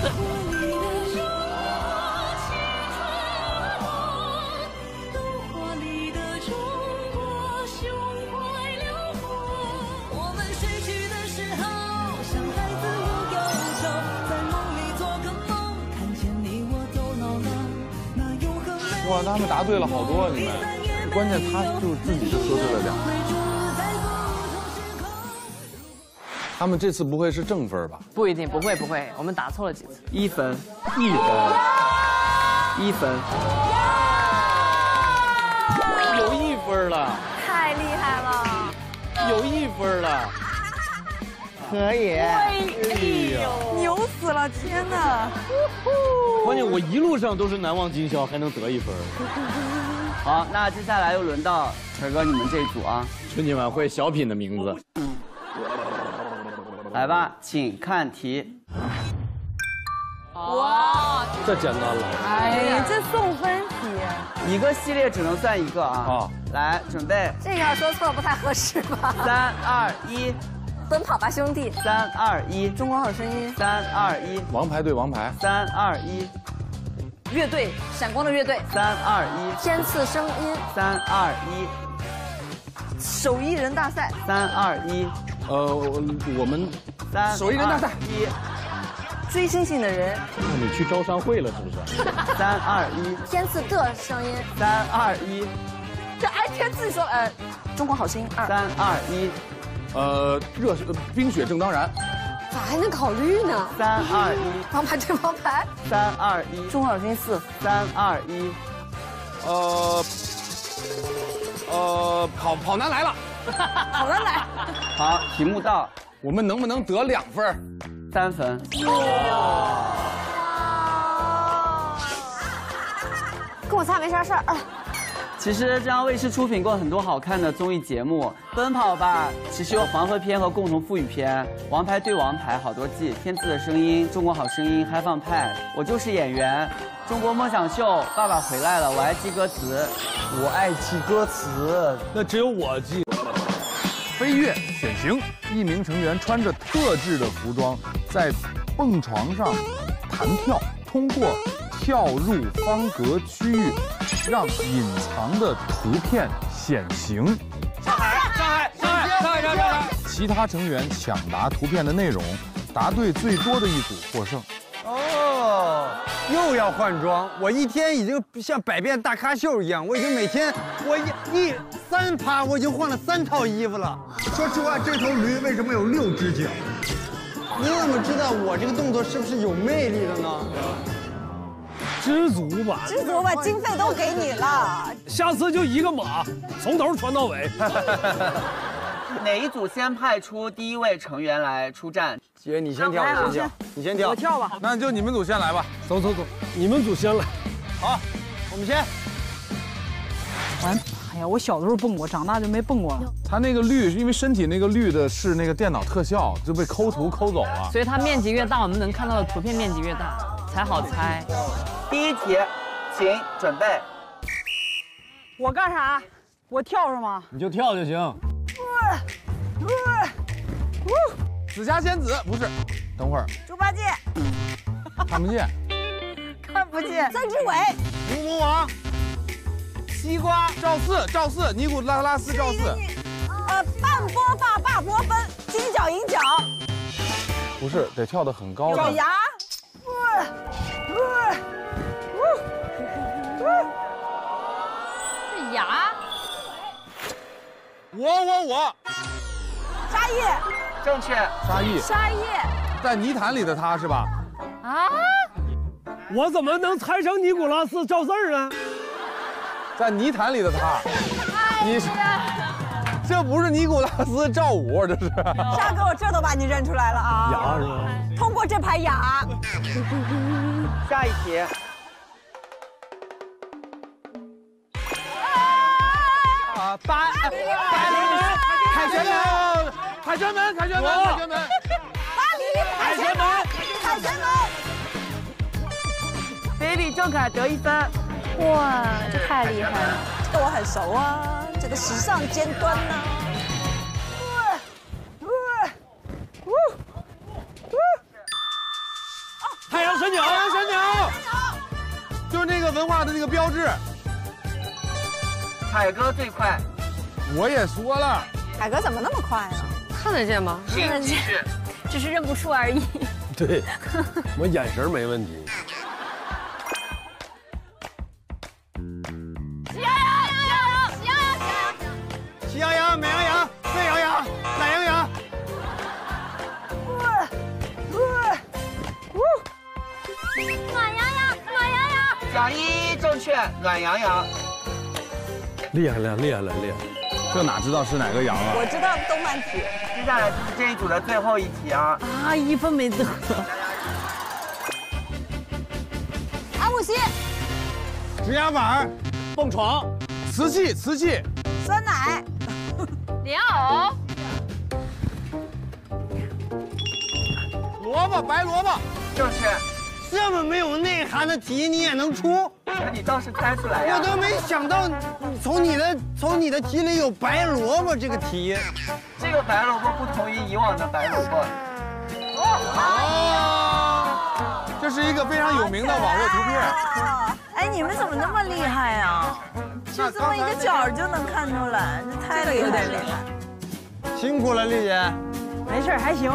Speaker 5: 哇，他们答对了好多，你们。关键他就自己就说对了2个。他们这次不会是正分吧？
Speaker 13: 不一定，不会，我们答错了几次。
Speaker 4: 1分
Speaker 5: ，1分
Speaker 4: ，1分，
Speaker 5: 有1分了，
Speaker 2: 太厉害了，
Speaker 5: 有1分了，
Speaker 15: 可以。
Speaker 2: 哎呦，牛死了！天哪！
Speaker 5: 关键我一路上都是难忘今宵，还能得1分。
Speaker 4: 好，那接下来又轮到晨哥你们这一组啊。
Speaker 5: 春节晚会小品的名字。
Speaker 4: 来吧，请看题。
Speaker 2: 哇，
Speaker 12: 这简单了。
Speaker 2: 哎呀，这送分题，
Speaker 4: 一个系列只能算1个啊。来，准备。
Speaker 2: 这个要说错不太合适吧
Speaker 4: ？3、2、1，
Speaker 2: 奔跑吧兄弟。
Speaker 4: 3、2、1，
Speaker 2: 中国好声音。
Speaker 4: 3、2、1，
Speaker 5: 王牌对王牌。
Speaker 4: 3、2、1，
Speaker 2: 乐队，闪光的乐队。
Speaker 4: 3、2、1，
Speaker 2: 天赐声音。
Speaker 4: 3、2、1，
Speaker 2: 手艺人大赛。
Speaker 4: 3、2、1，
Speaker 5: 我们
Speaker 4: 手艺人大赛。
Speaker 2: 追星星的人。
Speaker 5: 你去招商会了是不是
Speaker 4: ？3、2、1，
Speaker 2: 天赐的声音。
Speaker 4: 3、2、1，
Speaker 2: 这挨天自己说中国好声音2。
Speaker 4: 3、2、
Speaker 5: 1，冰雪正当然。
Speaker 2: 咋还能考虑呢
Speaker 4: ？3、2、1，
Speaker 2: 王牌对王牌。
Speaker 4: 3、2、1，
Speaker 2: 中国好声音4。
Speaker 4: 3、2、1，
Speaker 5: 跑男来了。
Speaker 2: 跑男来。
Speaker 4: 好，题目到，
Speaker 5: 我们能不能得2分
Speaker 4: ？3分。
Speaker 2: 跟我仨没啥事儿。
Speaker 4: 其实中央卫视出品过很多好看的综艺节目，《奔跑吧》其实有黄河篇和共同富裕篇，《王牌对王牌》好多季，《天赐的声音》、《中国好声音》、《嗨放派》、《我就是演员》、《中国梦想秀》、《爸爸回来了》、我爱记歌词，
Speaker 15: 我爱记歌词，
Speaker 12: 那只有我记。
Speaker 6: 飞跃选型，1名成员穿着特制的服装，在蹦床上弹跳，通过跳入方格区域，让隐藏的图片显形。上海。其他成员抢答图片的内容，答对最多的一组获胜。
Speaker 14: 哦，又要换装，我一天已经像百变大咖秀一样，我已经每天3趴，我已经换了3套衣服了。
Speaker 11: 说实话，这头驴为什么有6只脚？
Speaker 14: 你怎么知道我这个动作是不是有魅力的呢？
Speaker 1: 知足吧，
Speaker 2: 经费都给你了，
Speaker 1: 下次就一个马，从头传到尾。
Speaker 4: 哪一组先派出第一位成员来出战？
Speaker 14: 姐，你先跳，你先跳，
Speaker 13: 我跳吧。
Speaker 6: 那就你们组先来吧。
Speaker 1: 走，你们组先来。
Speaker 14: 好，我们先。
Speaker 13: 哎呀，我小的时候蹦过，长大就没蹦过了。
Speaker 6: 他那个绿，因为身体那个绿的是那个电脑特效，就被抠图抠走了。
Speaker 13: 所以它面积越大，我们能看到的图片面积越大，才好猜。
Speaker 4: 第一题，请准备。
Speaker 13: 我干啥？我跳是吗？
Speaker 8: 你就跳就行。
Speaker 6: 紫霞仙子不是，等会儿。
Speaker 2: 猪八戒，
Speaker 6: 看不见。
Speaker 2: 看不见。曾志伟，
Speaker 14: 牛魔王，
Speaker 6: 西瓜，赵四，尼古拉斯赵四。
Speaker 2: 半波霸霸波奔，金角银角。
Speaker 6: 不是，得跳得很高。
Speaker 2: 有牙。
Speaker 10: 是牙。
Speaker 6: 我。
Speaker 2: 沙溢，
Speaker 4: 正确。
Speaker 2: 沙溢，
Speaker 6: 在泥潭里的他是吧？
Speaker 10: 啊！
Speaker 1: 我怎么能猜成尼古拉斯赵四呢？
Speaker 6: 在泥潭里的他，你是？这不是尼古拉斯赵五，这是。
Speaker 2: 沙哥，我这都把你认出来了啊！
Speaker 1: 牙是吧？
Speaker 2: 通过这排牙。
Speaker 4: 下一题。
Speaker 6: 凯旋门，
Speaker 2: 海旋门。
Speaker 4: Baby 郑恺得1分。
Speaker 10: 哇，这太厉害了！
Speaker 2: 这个我很熟啊，这个时尚尖端呢。
Speaker 1: 太阳神鸟，
Speaker 6: 就是那个文化的那个标志。
Speaker 4: 凯哥最快。
Speaker 6: 我也说了。
Speaker 2: 凯哥怎么那么快呢？
Speaker 10: 看得见吗？
Speaker 4: 看得见，
Speaker 10: 只是认不出而已。
Speaker 1: 对，我眼神没问题。
Speaker 14: 喜羊羊、美羊羊、沸羊羊、懒羊羊。
Speaker 10: 暖洋洋。
Speaker 4: 蒋一正确，暖洋洋。
Speaker 1: 厉害了！
Speaker 6: 这哪知道是哪个羊啊？
Speaker 2: 我知道动漫题。
Speaker 4: 接下来就是这一组的最后一题啊
Speaker 13: ！1分没得。
Speaker 2: 安慕希，
Speaker 14: 直压板，
Speaker 1: 蹦床，
Speaker 6: 瓷器，
Speaker 2: 酸奶，
Speaker 10: 莲藕，
Speaker 6: 白萝卜，
Speaker 4: 正确。
Speaker 14: 这么没有内涵的题你也能出？
Speaker 4: 你倒是猜出来呀！
Speaker 14: 我都没想到，从你的题里有白萝卜这个题。
Speaker 4: 这个白萝卜不同于以往的白萝卜。
Speaker 6: 这是一个非常有名的网络图片。
Speaker 2: 哎，你们怎么那么厉害啊？就这么一个角就能看出来，这太厉害了。
Speaker 14: 辛苦了，丽姐。
Speaker 13: 没事，还行。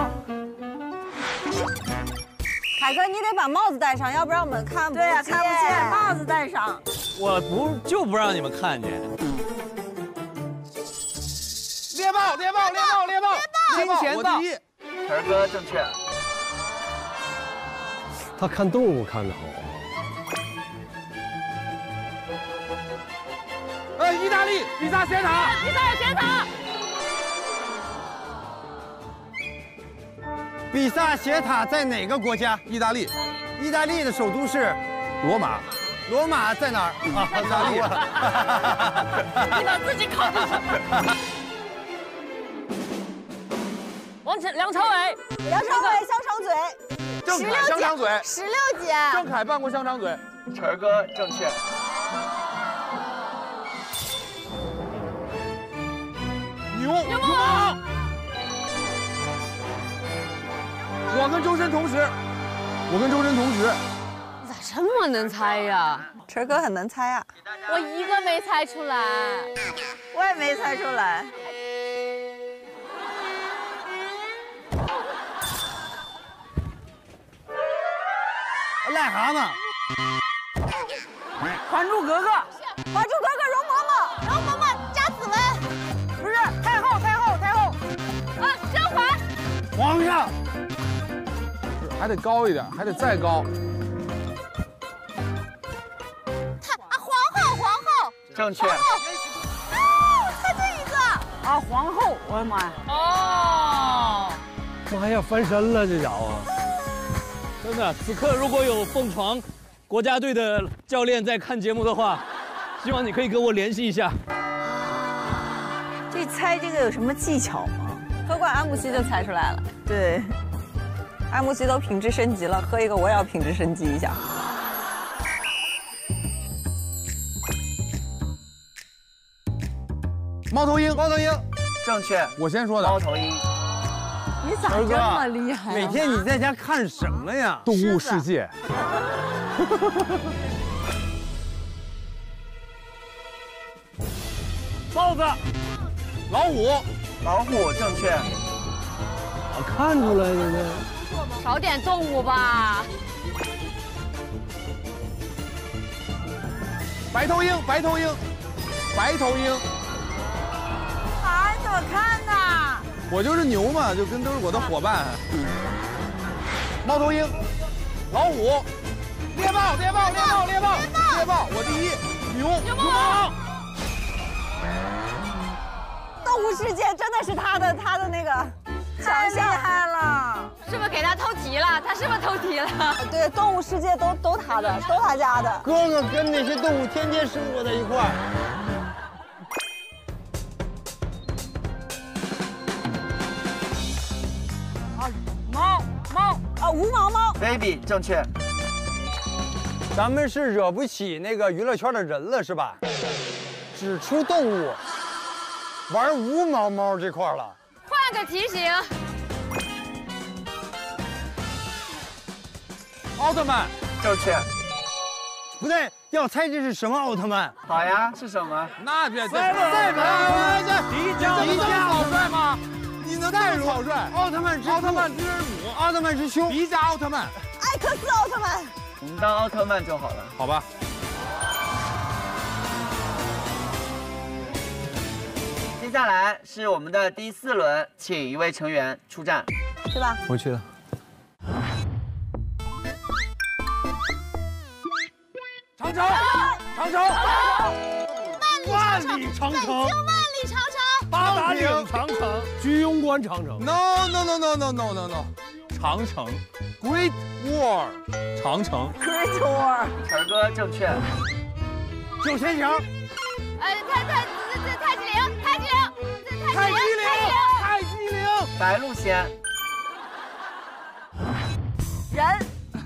Speaker 2: 凯哥，你得把帽子戴上，要不然我们看不见。对呀，看不见，帽子戴上。
Speaker 8: 我不让你们看见。
Speaker 6: 猎豹，
Speaker 4: 金钱豹。晨哥正确。
Speaker 1: 他看动物看得好。
Speaker 6: 意大利，比萨斜塔。
Speaker 14: 比萨斜塔在哪个国家？
Speaker 6: 意大利。
Speaker 14: 意大利的首都是
Speaker 6: 罗马。
Speaker 14: 罗马在哪儿？意大利。
Speaker 10: 你把自己考进去。梁朝伟，
Speaker 2: 香肠嘴。
Speaker 6: 郑恺香肠嘴。
Speaker 2: 16姐。
Speaker 6: 郑恺办过香肠嘴。
Speaker 4: 晨哥正确。
Speaker 6: 牛魔王。我跟周深同时。
Speaker 10: 咋这么能猜呀？
Speaker 2: 晨哥很能猜啊。
Speaker 10: 我一个没猜出来。
Speaker 2: 我也没猜出来。
Speaker 14: 癞蛤蟆。
Speaker 13: 还珠格格，
Speaker 2: 还珠格格，容嬷嬷，容嬷嬷，贾子文，
Speaker 13: 不是太后，
Speaker 2: 甄嬛，
Speaker 14: 皇上，
Speaker 6: 还得高一点，还得再高。
Speaker 2: 皇后，
Speaker 4: 正确。
Speaker 2: 猜对一个。
Speaker 13: 啊，皇后，我的妈呀！
Speaker 1: 哦，妈呀，翻身了这家伙！
Speaker 16: 真的，此刻如果有蹦床国家队的教练在看节目的话，希望你可以跟我联系一下。
Speaker 2: 这猜这个有什么技巧吗？喝罐安慕希就猜出来了。对，安慕希都品质升级了，喝一个我也要品质升级一下。
Speaker 6: 猫头鹰，
Speaker 4: 正确。
Speaker 6: 我先说的。
Speaker 4: 猫头鹰。
Speaker 2: 你咋这么厉害？
Speaker 14: 每天你在家看什么呀？
Speaker 6: 动物世界。
Speaker 1: 豹子，
Speaker 6: 老虎，
Speaker 4: 正确。
Speaker 1: 我看出来了呢。
Speaker 2: 少点动物吧。
Speaker 6: 白头鹰。
Speaker 2: 啊，你怎么看呢？
Speaker 6: 我就是牛嘛，就跟都是我的伙伴。猫头鹰，老虎，猎豹，我第一，牛虻。
Speaker 2: 动物世界真的是他的那个，太厉害了！
Speaker 10: 是不是给他偷题了？他是不是偷题了？
Speaker 2: 对，动物世界都他的，都他家的。
Speaker 14: 哥哥跟那些动物天天生活在一块儿。
Speaker 2: 无毛猫
Speaker 4: ，baby 正确。
Speaker 14: 咱们是惹不起那个娱乐圈的人了，是吧？只出动物，玩无毛猫这块了。
Speaker 10: 换个题型。
Speaker 6: 奥特曼，
Speaker 4: 正确。
Speaker 14: 不对，要猜这是什么奥特曼？
Speaker 4: 好呀，是什么？
Speaker 6: 那别
Speaker 14: 赛文，迪迦
Speaker 6: 好帅吗？你能带入好帅？
Speaker 14: 奥特曼之母，奥特曼之兄，
Speaker 6: 迪迦奥特曼，
Speaker 2: 艾克斯奥特曼。
Speaker 4: 我们当奥特曼就好了，
Speaker 6: 好吧？
Speaker 4: 接下来是我们的第4轮，请一位成员出战，
Speaker 2: 是吧？
Speaker 6: 我去了。
Speaker 1: 长城，万里长城，八达岭长城，居庸关长城。
Speaker 6: No， 长城 ，Great Wall， 长城
Speaker 2: ，Great Wall，
Speaker 4: 晨哥正确。
Speaker 14: 九仙桥，
Speaker 1: 太极陵，
Speaker 4: 白鹿仙，
Speaker 2: 人，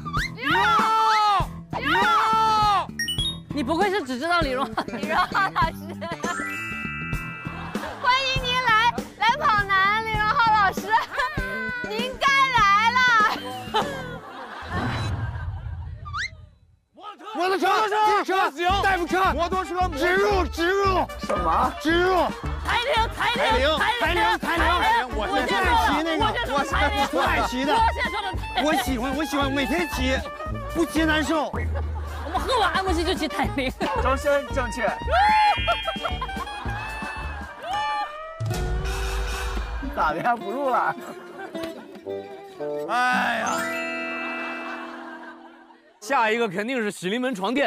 Speaker 13: 你不愧是只知道李荣浩
Speaker 10: 老师，欢迎您来跑男，李荣浩老师，您该来了。
Speaker 14: 摩托车，大夫车，
Speaker 6: 摩托车，
Speaker 14: 植入，
Speaker 4: 什么？
Speaker 14: 植入，
Speaker 13: 台铃，
Speaker 14: 我最爱骑那个，我爱骑的，
Speaker 13: 我先说的台铃，
Speaker 14: 我喜欢，每天骑，不骑难受。
Speaker 13: 我们喝完安慕希就骑台铃。
Speaker 4: 周深正确。咋的呀？不录了？
Speaker 1: 哎呀，
Speaker 16: 下一个肯定是喜临门床垫。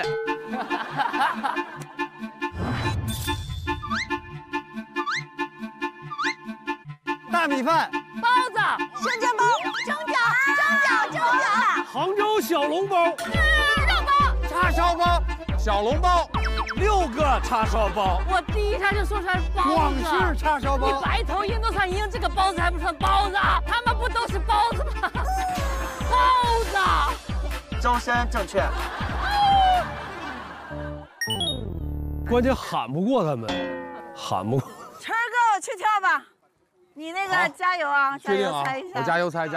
Speaker 14: 大米饭，
Speaker 13: 包子，
Speaker 2: 生煎包，蒸饺，
Speaker 1: 杭州小笼包，
Speaker 10: 肉包，
Speaker 6: 叉烧包，小笼包
Speaker 1: ，6个叉烧包。
Speaker 13: 我第一下就说出来是包子。
Speaker 14: 广式叉烧包。
Speaker 13: 你白头鹰都算鹰，这个包子还不算包子？他们不都是包子吗？包子。
Speaker 4: 周深正确。
Speaker 1: 关键喊不过他们，喊不过。
Speaker 2: 晨哥去跳吧，你那个加油啊，
Speaker 6: 确定啊！我加油猜。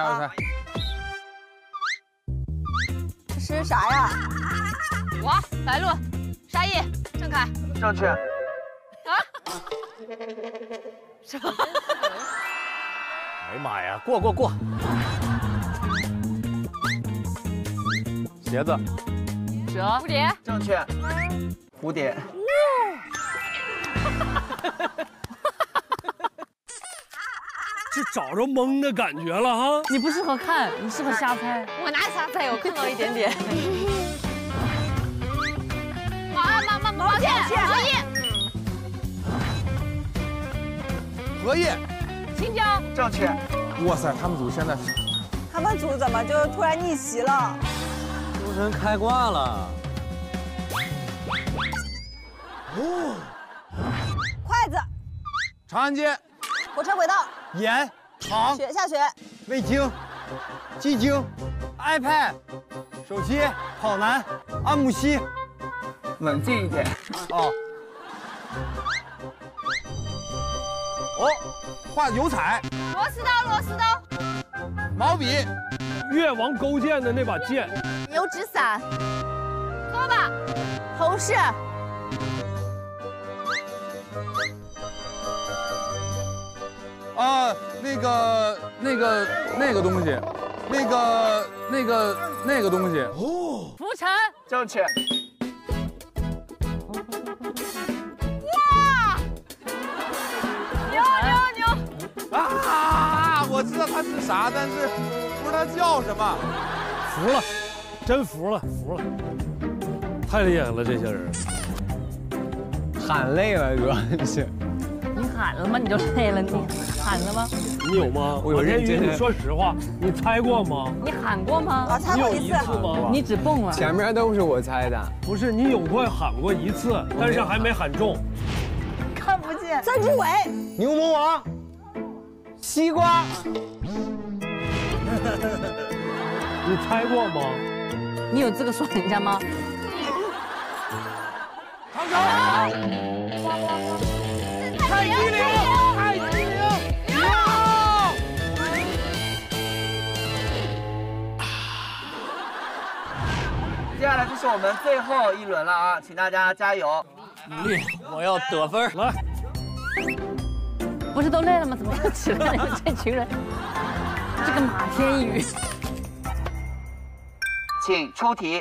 Speaker 2: 这是啥呀？
Speaker 10: 我白鹿，沙溢，郑恺，
Speaker 4: 正确。
Speaker 10: 啊。 什么？
Speaker 16: 哎呀妈呀，过。鞋子。
Speaker 10: 蛇。蝴蝶。
Speaker 4: 正确。蝴蝶。
Speaker 1: 是找着蒙的感觉了哈。
Speaker 13: 你不适合看，你适合瞎猜。
Speaker 10: 我哪瞎猜？我看到一点点。毛线。
Speaker 6: 荷叶。
Speaker 10: 青椒。
Speaker 4: 正确。
Speaker 6: 哇塞，他们组现在，
Speaker 2: 他们组怎么就突然逆袭了？
Speaker 8: 精神开挂了。
Speaker 6: 哦。
Speaker 2: 筷子。
Speaker 6: 长安街。
Speaker 2: 火车轨道。
Speaker 6: 盐。糖。
Speaker 2: 雪下雪。
Speaker 14: 味精。鸡精。iPad。手机。跑男。安慕希。
Speaker 4: 冷静一点。
Speaker 6: 哦。哦，画油彩。
Speaker 10: 螺丝刀。
Speaker 6: 毛笔。
Speaker 1: 越王勾践的那把剑。
Speaker 10: 油纸伞。拖把。头饰。
Speaker 6: 啊，那个东西，那个东西。
Speaker 13: 哦，浮尘。
Speaker 4: 正确。
Speaker 10: 牛！
Speaker 6: 啊，我知道它是啥，但是不知道它叫什么。
Speaker 1: 服了，真服了，太厉害了，这些人。
Speaker 15: 喊累了，主要是。
Speaker 13: 你喊了吗？你就累了，你喊了吗？
Speaker 1: 你有吗？我人鱼，你说实话，你猜过吗？
Speaker 13: 你喊过吗？
Speaker 2: 我猜过一次
Speaker 1: 吗？
Speaker 13: 你只蹦了。
Speaker 15: 前面都是我猜的。
Speaker 1: 不是，你有过喊过一次，但是还没喊中。
Speaker 2: 看不见。曾志伟。
Speaker 14: 牛魔王。西瓜。
Speaker 1: 你猜过吗？
Speaker 13: 你有资格说人家吗？
Speaker 6: 唐朝。太极岭。
Speaker 4: 接下来就是我们最后一轮了啊，请大家加油，
Speaker 16: 努力！我要得分，来。
Speaker 13: 不是都累了吗？怎么又起来了？这群人，这个马天宇。
Speaker 4: 请出题。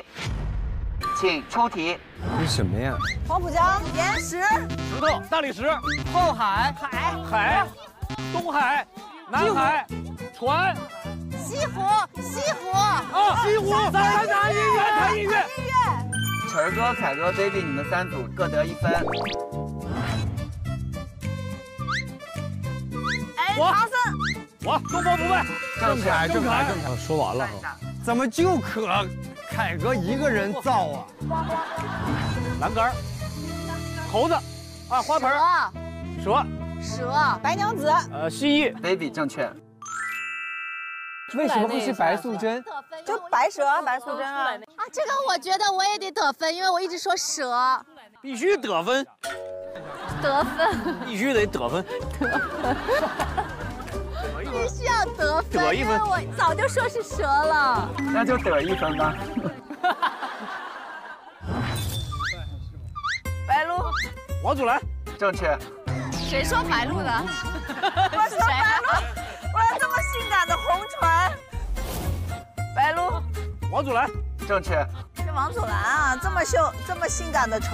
Speaker 15: 这什么呀？
Speaker 2: 黄浦江、岩石、
Speaker 16: 石头、大理石、
Speaker 4: 后海、
Speaker 16: 海、东海、南海、船、
Speaker 10: 西湖。
Speaker 16: 啊，西湖。谈音乐。
Speaker 4: 晨哥、凯哥、baby， 你们3组各得1分。
Speaker 2: 唐僧。
Speaker 16: 我中锋不败。
Speaker 4: 郑恺。
Speaker 1: 说完了哈。
Speaker 14: 怎么就可凯哥一个人造啊？
Speaker 16: 栏杆。猴子。啊，花盆。蛇。
Speaker 2: 白娘子。
Speaker 16: 蜥蜴。
Speaker 4: baby 正确。
Speaker 15: 为什么会是白素贞？
Speaker 2: 就白蛇啊，白素贞啊。
Speaker 10: 啊，这个我觉得我也得得分，因为我一直说蛇。
Speaker 16: 必须得分。必须得得分。
Speaker 10: 必须要得分，
Speaker 16: 得1分。
Speaker 10: 我早就说是蛇了。
Speaker 4: 那就得1分吧。
Speaker 2: 白鹿。
Speaker 16: 王祖蓝。
Speaker 4: 正确。
Speaker 10: 谁说白鹿的？
Speaker 2: 我说白鹿。我要这么性感的红唇。白鹿。
Speaker 16: 王祖蓝。
Speaker 4: 正确。
Speaker 2: 这王祖蓝啊，这么秀，这么性感的唇。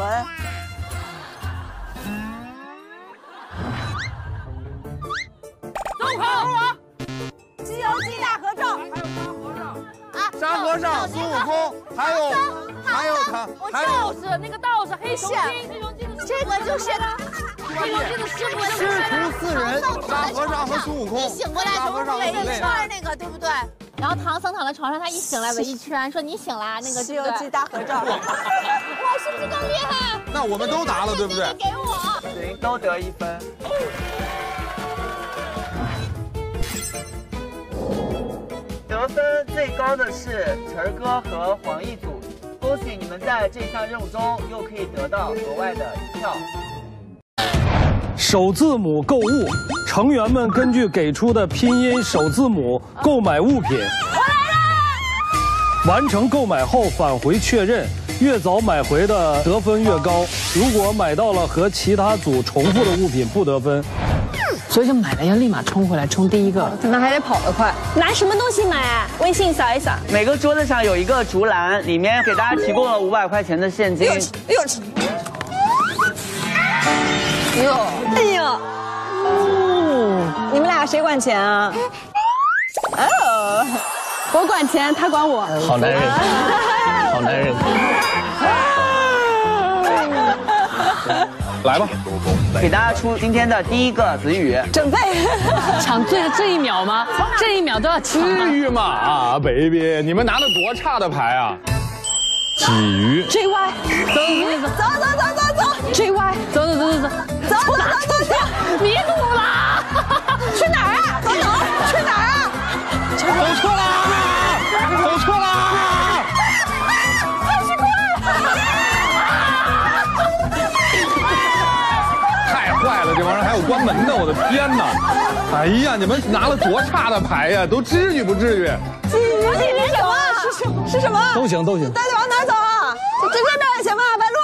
Speaker 10: 孙悟空。
Speaker 2: 西游记大合照。
Speaker 6: 沙和尚、孙悟空，还有
Speaker 13: 就是那个道士黑线，
Speaker 10: 这个就是
Speaker 13: 黑龙江的师傅，
Speaker 6: 师徒4人，沙和尚和孙悟空。
Speaker 10: 你醒过来时候围一圈那个，对不对？然后唐僧躺在床上，他一醒来围一圈，说你醒啦，那个
Speaker 2: 西游记大合照。
Speaker 10: 我是不是更厉害？
Speaker 6: 那我们都答了，对不对？
Speaker 10: 给我。
Speaker 4: 行，都得1分。得分最高的是晨哥和黄奕组，恭喜你们在这项任务中又可以得到额外的1票。
Speaker 1: 首字母购物，成员们根据给出的拼音首字母购买物品。
Speaker 10: 我来了！
Speaker 9: 完成购买后返回确认，越早买回的得分越高。如果买到了和其他组重复的物品，不得分。
Speaker 17: 所以就买了要立马冲回来，冲第一个，
Speaker 2: 那还得跑得快。拿什么东西买？微信扫一扫。
Speaker 4: 每个桌子上有一个竹篮，里面给大家提供了500块钱的现金。
Speaker 2: 哎呦，哎呦，你们俩谁管钱啊？哦，我管钱，他管我。
Speaker 5: 好男人，好男人。 来吧，
Speaker 4: 给大家出今天的第一个子语。
Speaker 2: 准备。
Speaker 17: 抢这一秒吗？这一秒都要抢吗？
Speaker 5: 至于吗，baby？你们拿的多差的牌啊！鲫鱼。
Speaker 2: JY， 走，JY，
Speaker 17: 走，迷路了。
Speaker 2: 去哪儿啊？等，去哪儿啊？
Speaker 5: 走错了。坏了，这玩意儿还有关门的，我的天哪！哎呀，你们拿了多差的牌呀，都至于不至于？
Speaker 2: 鲫鱼是什么？
Speaker 9: 都行。
Speaker 2: 到底往哪走啊？这边行吗？白鹿。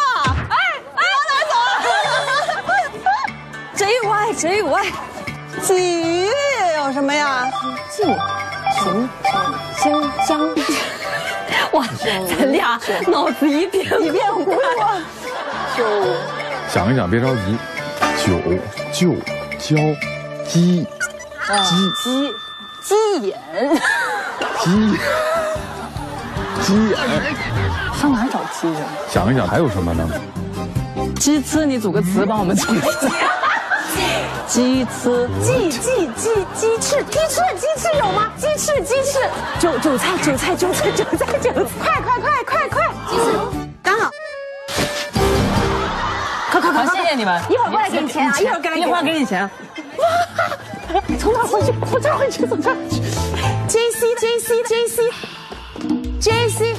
Speaker 2: 往哪走？JY， 鲫鱼有什么呀？香。
Speaker 17: 哇，咱俩脑子一片
Speaker 2: 糊涂。
Speaker 5: 想一想，别着急。酒、就、交、鸡
Speaker 17: 眼，上哪儿找鸡人？
Speaker 5: 想一想还有什么呢？
Speaker 17: 鸡翅，你组个词帮我们组一下。鸡翅，
Speaker 2: 鸡翅有吗？鸡翅，韭菜，快，刚好。
Speaker 17: 快，谢谢你们！
Speaker 2: 一会儿过来给你钱啊！一会儿
Speaker 17: 给你钱。
Speaker 2: 从哪回去？从这儿回去。JC。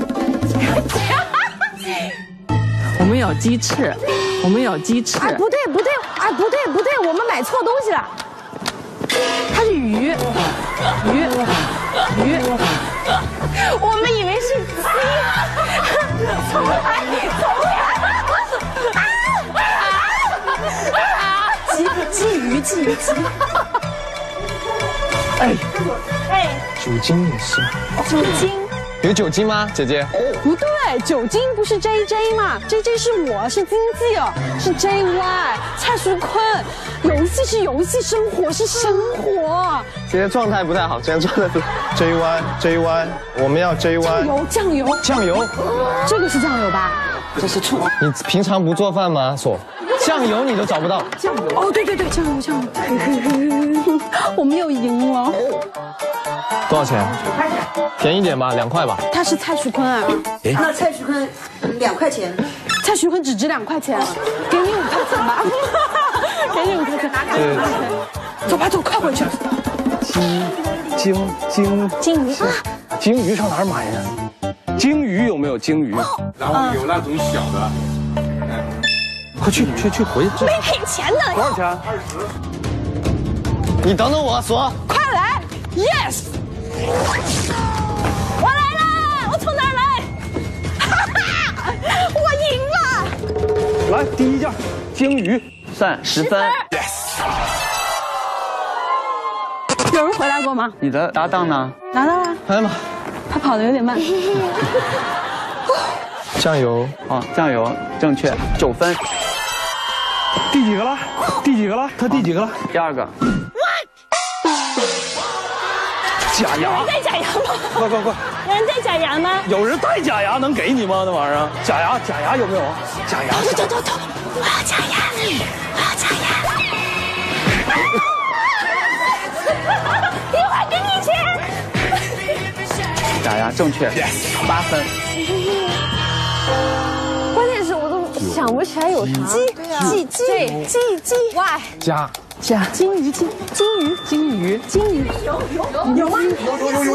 Speaker 17: 我们有鸡翅。
Speaker 2: 哎，不对，我们买错东西了。它是鱼。我们以为是鸡。重来。鲫鱼。
Speaker 8: 哎，酒精也是。
Speaker 15: 有酒精吗，姐姐？
Speaker 2: 不对，酒精不是 JJ 吗 ？JJ 是我，是经济，是 JY。蔡徐坤，游戏是游戏，生活是生活。
Speaker 15: 今天状态不太好，今天状态不 JY， 我们要 JY。
Speaker 2: 酱油。这个是酱油吧？这是醋。
Speaker 15: 你平常不做饭吗？酱油你都找不到。
Speaker 2: 酱油。哦，对，酱油。我们又赢了。
Speaker 15: 多少钱？便宜点吧，2块吧。
Speaker 2: 他是蔡徐坤啊。那蔡徐坤2块钱。蔡徐坤只值2块钱，给你5块钱吧。给你5块钱。走吧，快回去。
Speaker 9: 金鱼啊！鲸鱼上哪儿买呀？鲸鱼有没有鲸鱼？
Speaker 5: 然后有那种小的。
Speaker 9: 快去回去。
Speaker 2: 没给钱呢。
Speaker 9: 多少钱？20。
Speaker 15: 你等等我，锁。
Speaker 2: 快来 ！Yes。我来了，我从哪儿来？我赢了。
Speaker 9: 来，第一件鲸鱼，
Speaker 4: 算10分。
Speaker 2: Yes。有人回来过吗？
Speaker 4: 你的搭档呢？
Speaker 2: 拿到了。
Speaker 15: 来了吗？
Speaker 2: 他跑得有点慢。
Speaker 15: 酱油。
Speaker 4: 酱油正确，9分。
Speaker 9: 第几个了？他第几个了？
Speaker 4: 第2个。
Speaker 9: 假牙。
Speaker 2: 有人戴假牙吗？
Speaker 9: 快！
Speaker 2: 有人戴假牙吗？
Speaker 9: 有人戴假牙能给你吗？那玩意儿，假牙有没有？假牙。
Speaker 2: 走！我要假牙。一会儿给你钱。
Speaker 4: 假牙正确，8分。
Speaker 2: 关键是我都想不起来有啥。鸡 Y
Speaker 5: 加
Speaker 2: 金鱼有吗？有。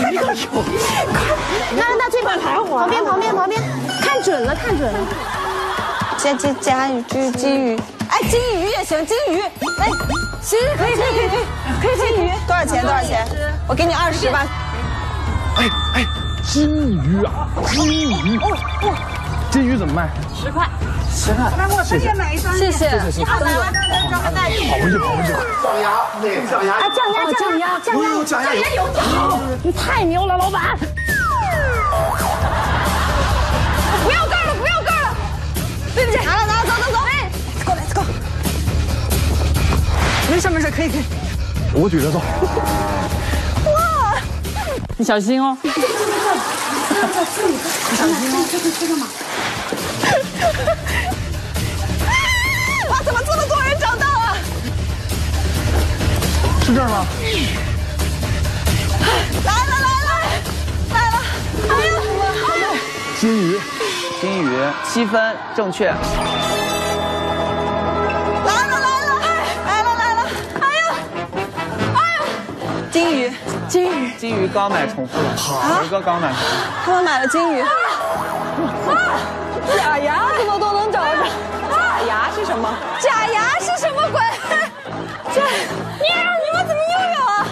Speaker 2: 那这边还有啊？旁边，看准了。加鱼鸡鱼，哎，金鱼也行，金鱼，哎，行，可以，金鱼多少钱？我给你20吧。
Speaker 8: 哎，金鱼啊，金鱼，金鱼怎么卖
Speaker 2: ？10块。
Speaker 8: 10块，
Speaker 2: 来，我这也买一双。谢谢。你好，来，
Speaker 8: 跑回去。
Speaker 11: 降压，那个降压。
Speaker 2: 啊，降压有。好，你太牛了，老板。不要盖了。对不起，拿了，走。Let's go。没事，可以。
Speaker 8: 我举着走。
Speaker 2: 哇，
Speaker 17: 你小心哦。
Speaker 2: 你小心哦。这个嘛。哇，怎么这么多人找到啊？
Speaker 8: 是这儿吗？来了！哎呀，金鱼
Speaker 4: 7分，正确。
Speaker 2: 来了！哎呀！
Speaker 4: 金鱼刚买重复了，一个刚买。
Speaker 2: 他们买了金鱼。假牙怎么都能找着？假牙是什么鬼？你们怎么又有啊？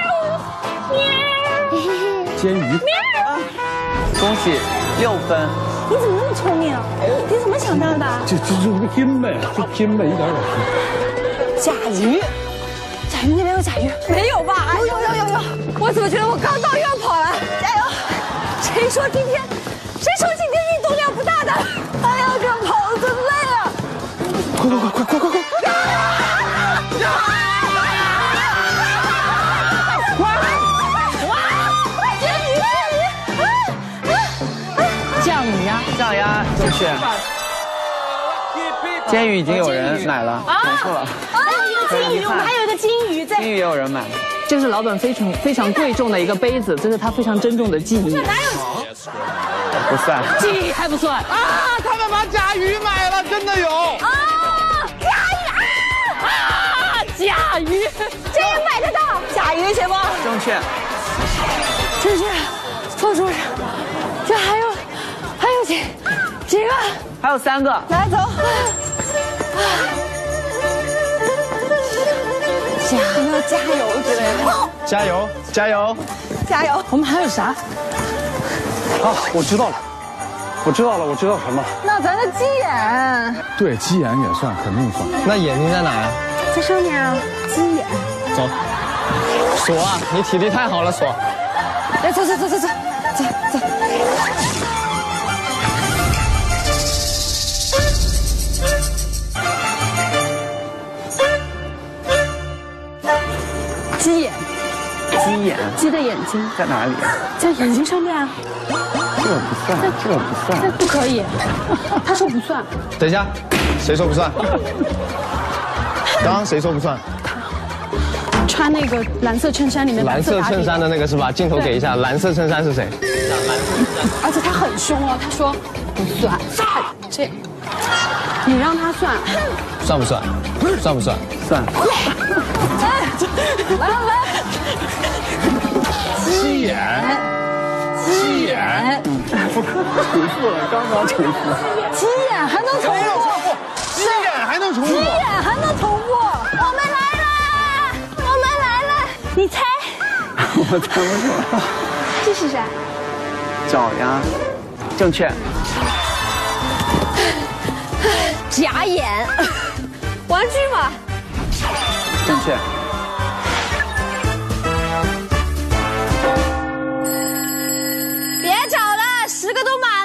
Speaker 8: 煎鱼。
Speaker 4: 恭喜6分。
Speaker 2: 你怎么那么聪明啊？你怎么想到的？
Speaker 9: 就拼呗，一点。
Speaker 2: 甲鱼那边有甲鱼？没有吧？有！我怎么觉得我刚到又要跑了？加油！谁说今天运动量不大的？哎呀，这跑得真累啊！快！
Speaker 4: 降压正确。煎鱼已经有人买了，重复了。
Speaker 2: 我们还有一个金鱼在。
Speaker 4: 金鱼也有人买。
Speaker 17: 这是老板非常贵重的一个杯子，这是他非常珍重的记忆。
Speaker 2: 哪有？
Speaker 4: 不算。
Speaker 17: 记忆还不算
Speaker 14: 啊！他们把甲鱼买了，真的有。
Speaker 2: 甲鱼，这也买得到。甲鱼行吗？
Speaker 4: 正确。
Speaker 2: 正确，坐桌上。这还有几个？
Speaker 4: 还有3个。
Speaker 2: 来走。有没有加油之类的？
Speaker 8: 加油！
Speaker 17: 我们还有啥？
Speaker 9: 啊，我知道了，我知道什么了。
Speaker 2: 那咱的鸡眼。
Speaker 8: 对，鸡眼也算，肯定算。
Speaker 15: 那眼睛在哪呀？
Speaker 2: 在上面啊，鸡眼。
Speaker 15: 走，锁啊！你体力太好了，锁。
Speaker 2: 来，走。
Speaker 4: 鸡眼，
Speaker 2: 鸡的眼睛
Speaker 4: 在哪里？
Speaker 2: 在眼睛上面啊。
Speaker 4: 这不算。
Speaker 2: 不可以，他说不算。
Speaker 15: 等一下，谁说不算？刚刚谁说不算？
Speaker 2: 穿那个蓝色衬衫里面
Speaker 15: 蓝色衬衫的那个是吧？镜头给一下，蓝色衬衫是谁？
Speaker 2: 而且他很凶哦，他说不算。这，你让他算。
Speaker 15: 算不算？算不算？
Speaker 4: 算。
Speaker 2: 来。
Speaker 8: 鸡眼，
Speaker 4: 重复了，刚重复。
Speaker 2: 鸡眼还能重复？
Speaker 14: 鸡眼还能重复？
Speaker 2: 我们来了，你猜？
Speaker 4: 我猜不出来。
Speaker 2: 这是啥？
Speaker 4: 脚丫，正确。
Speaker 2: 假眼，玩具嘛。
Speaker 4: 正确。
Speaker 2: 别找了，10个都满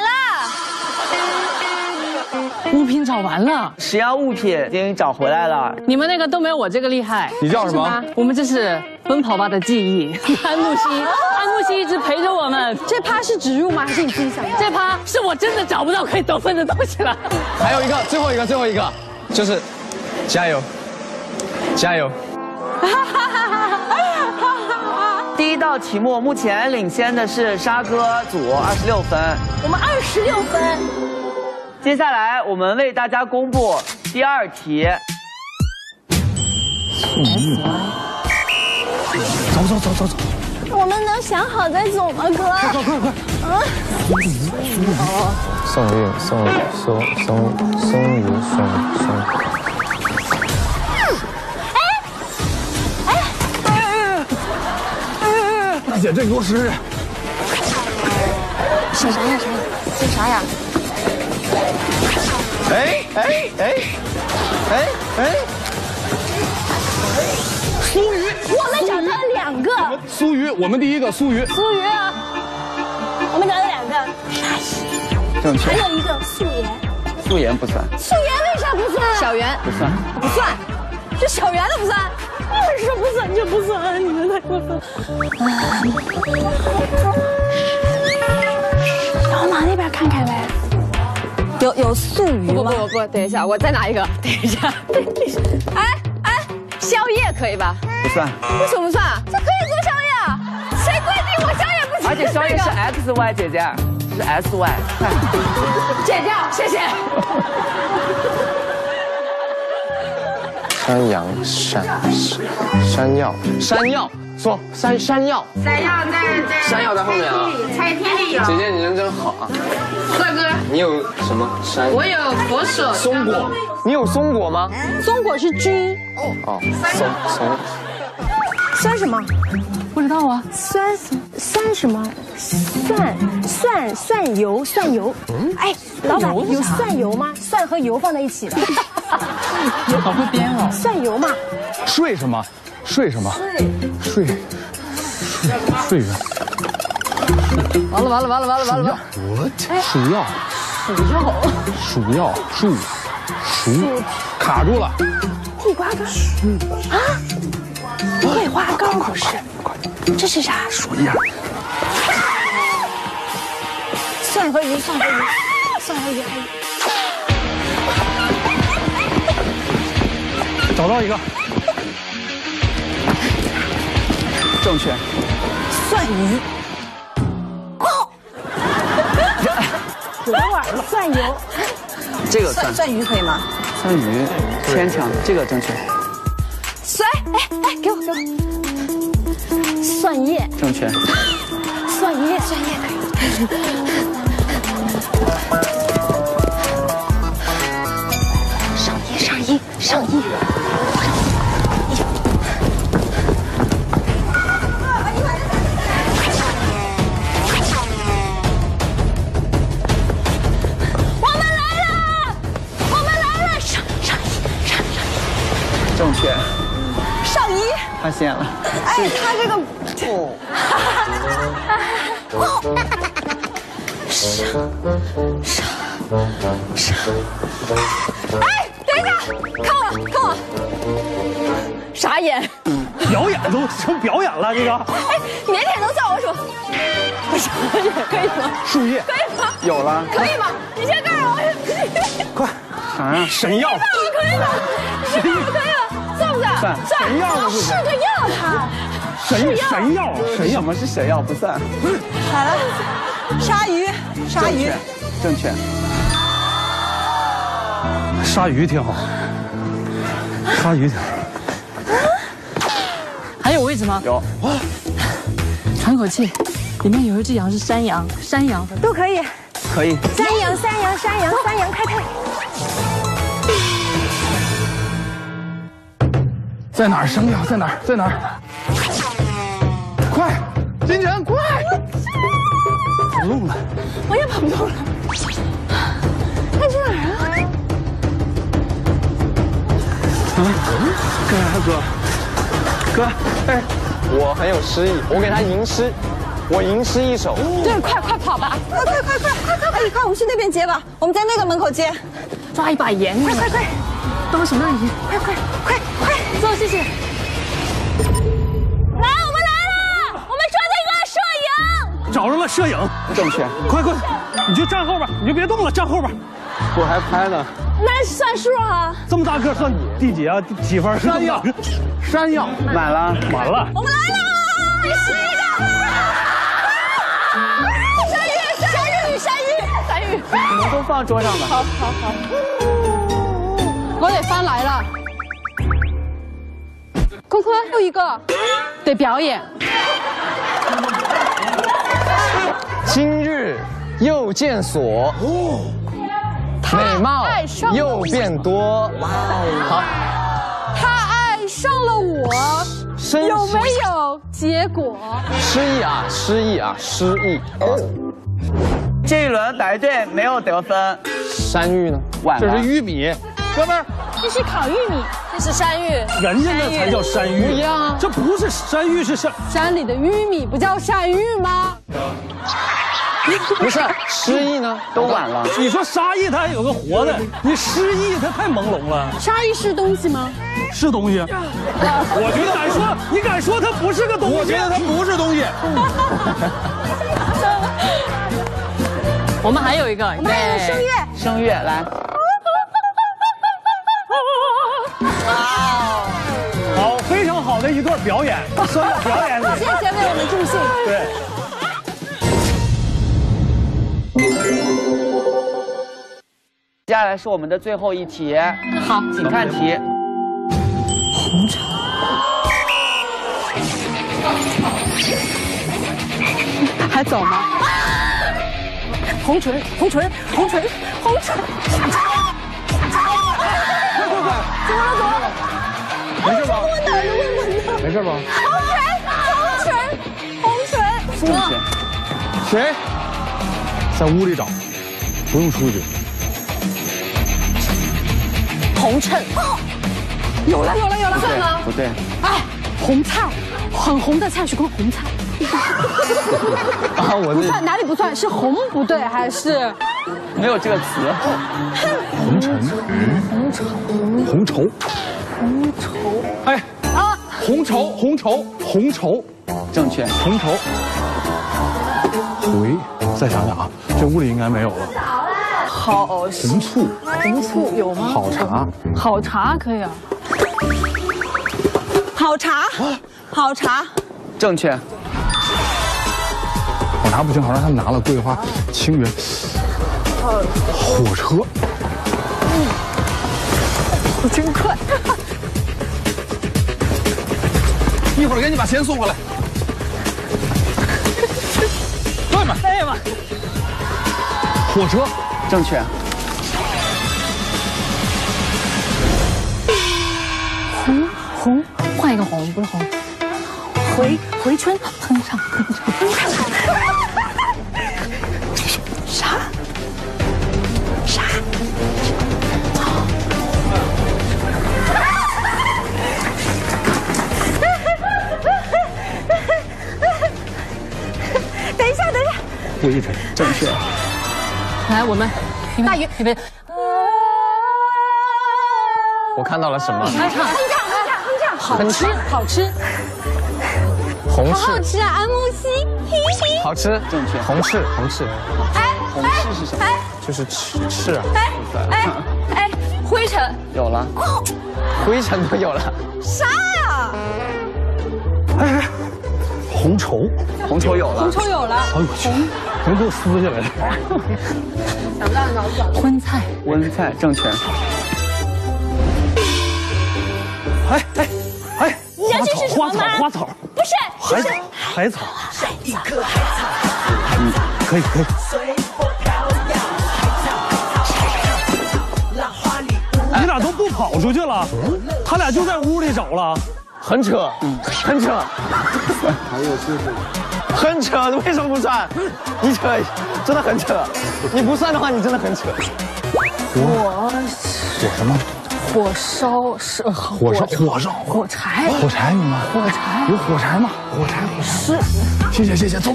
Speaker 2: 了。
Speaker 17: 物品找完了，
Speaker 4: 实验物品已经找回来了。
Speaker 17: 你们那个都没有我这个厉害。
Speaker 8: 你叫什么？
Speaker 17: 我们这是奔跑吧的记忆。安慕希一直陪着我们。
Speaker 2: 这趴是植入吗？还是你自己想的？
Speaker 17: 这趴是我真的找不到可以得分的东西了。
Speaker 15: 还有一个，最后一个，就是加油。
Speaker 4: 第一道题目目前领先的是沙哥组26分，
Speaker 2: 我们26分。
Speaker 4: 接下来我们为大家公布第2题。
Speaker 8: 走。
Speaker 2: 我们能想好再走吗，哥？快！
Speaker 15: 送鱼。
Speaker 8: 大姐，这给我试试。
Speaker 2: 啥呀？这啥呀？
Speaker 5: 苏鱼，
Speaker 2: 我们找到了2个。
Speaker 5: 苏鱼，我们第一个苏鱼。
Speaker 2: 苏鱼啊，我们找到2个。
Speaker 4: 正确。
Speaker 2: 还有一个素颜。
Speaker 4: 素颜不算。
Speaker 2: 素颜为啥不算？小圆
Speaker 4: 不算。
Speaker 2: 不算，这小圆的不算。我说不算就不算，你们太过分。然后往那边看看呗。有素鱼吗？不，等一下，我再拿一个。等一下，宵夜可以吧？
Speaker 4: 不算。
Speaker 2: 为什么不算？这可以做宵夜啊？谁规定我宵夜不行？
Speaker 4: 而且宵夜是 XY 姐姐，这是 SY。
Speaker 2: 剪掉，谢谢。
Speaker 3: 山羊山药，说山药在后面啊。
Speaker 10: 菜天里有。
Speaker 3: 姐姐你人真好啊。
Speaker 10: 帅哥，
Speaker 3: 你有什么山？
Speaker 10: 我有佛手
Speaker 3: 松果，你有松果吗？
Speaker 2: 松果是菌。
Speaker 3: 哦，
Speaker 2: 酸什么？
Speaker 17: 不知道啊。
Speaker 2: 酸什么？蒜油。哎，老板有蒜油吗？蒜和油放在一起的。
Speaker 17: 好会编哦。
Speaker 2: 蒜油嘛。
Speaker 5: 睡什么？睡人。
Speaker 17: 完了。
Speaker 5: 鼠药，卡住了。
Speaker 2: 地瓜干啊？桂花糕不是？这是啥？
Speaker 5: 鼠叶。
Speaker 2: 蒜和鱼。
Speaker 9: 找到一个。
Speaker 4: 正确。
Speaker 2: 蒜鱼。我等会儿蒜油。
Speaker 4: 这个算。
Speaker 2: 蒜鱼可以吗？
Speaker 4: 蒜鱼牵强，这个正确。
Speaker 2: 给我。蒜叶。
Speaker 4: 正确。
Speaker 2: 蒜叶可以。上衣。
Speaker 4: 正确。
Speaker 2: 上衣。
Speaker 4: 发现了。
Speaker 2: 哎，他这个。哎，等一下，看我。傻眼。
Speaker 9: 表演都成表演了，这个。
Speaker 2: 哎，腼腆能叫我说。傻眼可以吗？
Speaker 5: 树叶。
Speaker 2: 可以吗？
Speaker 4: 有了。
Speaker 2: 可以吗？你先告诉我。
Speaker 5: 快。
Speaker 4: 啥呀？
Speaker 9: 神药。
Speaker 2: 你可以吗？你可以吗？算不算？
Speaker 4: 算。
Speaker 9: 神药不
Speaker 2: 是个药它。
Speaker 9: 神药。
Speaker 4: 什么是神药？不算。
Speaker 2: 好了，鲨鱼。
Speaker 4: 正确。
Speaker 9: 鲨鱼挺好。
Speaker 17: 还有位置吗？
Speaker 4: 有。
Speaker 17: 喘口气，里面有一只羊是山羊
Speaker 2: 都可以。
Speaker 4: 可以。
Speaker 2: 山羊开泰。
Speaker 5: 在哪儿？山药在哪儿？快，金晨，快！跑路了。
Speaker 2: 我也跑不动了。它去哪儿啊？
Speaker 3: 干啥哥？哎，我很有诗意，我给他吟诗，我吟诗一首。
Speaker 2: 对，快跑吧！快！快，我们去那边接吧。我们在那个门口接。
Speaker 17: 抓一把盐。
Speaker 2: 快！
Speaker 17: 帮手那里。
Speaker 2: 快！
Speaker 17: 走，谢谢。
Speaker 2: 来，我们来了！我们抓到一个摄影。
Speaker 9: 找着了，摄影。
Speaker 4: 正确。
Speaker 9: 快！你就站后边，你就别动了，站后边。
Speaker 3: 我还拍呢。
Speaker 2: 那算数啊！
Speaker 9: 这么大个算第几啊？几分？
Speaker 3: 山药
Speaker 4: 满了。
Speaker 2: 我们来了，第11个。山芋。
Speaker 4: 你们都放桌上吧。
Speaker 2: 好。
Speaker 17: 我得翻来了。科又一个，得表演。
Speaker 3: 今日又见所，美貌又变多。好。
Speaker 17: 他爱上了我，有没有结果？
Speaker 3: 诗意啊。
Speaker 4: 这一轮白队没有得分。
Speaker 15: 山芋呢？
Speaker 4: 晚了。
Speaker 5: 这是玉米，哥们儿。
Speaker 10: 这是烤玉米，这是山芋。
Speaker 9: 人家那才叫山芋，
Speaker 15: 不一样啊。
Speaker 9: 这不是山芋，是
Speaker 2: 山里的玉米不叫山芋吗？
Speaker 15: 不是诗意呢？
Speaker 4: 都晚了。
Speaker 9: 你说沙溢它还有个活的，你诗意它太朦胧了。
Speaker 2: 沙溢是东西吗？
Speaker 9: 是东西。我觉得你敢说它不是个东西？
Speaker 6: 我觉得它不是东西。
Speaker 13: 我们还有一个，
Speaker 2: 我们还有声乐。
Speaker 4: 声乐来。
Speaker 9: 好，非常好的一段表演，算到表演里。
Speaker 2: 谢谢为我们助兴。
Speaker 9: 对。
Speaker 4: 接下来是我们的最后一题，
Speaker 13: 好，
Speaker 4: 请看题。
Speaker 17: 红茶。
Speaker 2: 还走吗？红唇，红唇，红唇，红唇。怎么了？
Speaker 5: 没事吧？
Speaker 2: 我哪儿问呢？
Speaker 5: 没事吧？
Speaker 2: 红唇。
Speaker 5: 谁？在屋里找，不用出去。
Speaker 2: 红衬。有了，算吗？
Speaker 4: 不对。
Speaker 2: 哎，红菜，很红的菜是跟红菜。
Speaker 15: 啊，我
Speaker 2: 不算，哪里不算？是红不对还是？
Speaker 4: 没有这个词。
Speaker 5: 红尘，红绸，哎啊，红绸，
Speaker 4: 正确，
Speaker 5: 红绸。回，再想想啊，这屋里应该没有了。
Speaker 17: 好，
Speaker 5: 红醋
Speaker 17: 有吗？好茶可以啊。
Speaker 2: 好茶，
Speaker 4: 正确。
Speaker 5: 好茶不行，好让他拿了桂花、清源。火车。
Speaker 2: 我真快。
Speaker 6: 一会儿给你把钱送过来。
Speaker 9: 对嘛。
Speaker 5: 火车，
Speaker 4: 正确。
Speaker 17: 红，换一个红，不是红。回春，哼唱。啥？
Speaker 2: 等一下。
Speaker 5: 灰尘，
Speaker 4: 正确。
Speaker 17: 来，我们
Speaker 2: 大鱼，
Speaker 17: 预备。
Speaker 15: 我看到了什么？
Speaker 2: 哼唱，好吃。
Speaker 15: 红
Speaker 2: 好好
Speaker 15: 柿，
Speaker 2: 吃啊，安慕希。
Speaker 15: 好吃，
Speaker 4: 正确。
Speaker 15: 红柿。
Speaker 4: 红柿是什么？
Speaker 15: 就是翅啊。
Speaker 2: 哎，灰尘。
Speaker 4: 有了。
Speaker 15: 灰尘都有了。
Speaker 2: 啥呀？
Speaker 5: 哎，红绸
Speaker 4: 有了。
Speaker 5: 哎呦我去，能给我撕下来了。
Speaker 2: 想不到脑子转了。
Speaker 4: 温菜，正确。
Speaker 5: 哎，
Speaker 2: 你要这是什么吗？
Speaker 5: 花草，
Speaker 2: 不是，
Speaker 5: 海草。
Speaker 2: 一颗海草。
Speaker 5: 可以。你俩都不跑出去了，他俩就在屋里找了，
Speaker 15: 很扯。
Speaker 6: 还有就是
Speaker 15: 很扯，为什么不算？你扯，真的很扯。你不算的话，你真的很扯。
Speaker 5: 火什么？
Speaker 17: 火烧是火柴。
Speaker 5: 火柴有吗？有火柴吗？火柴。
Speaker 17: 是。
Speaker 5: 谢谢，走。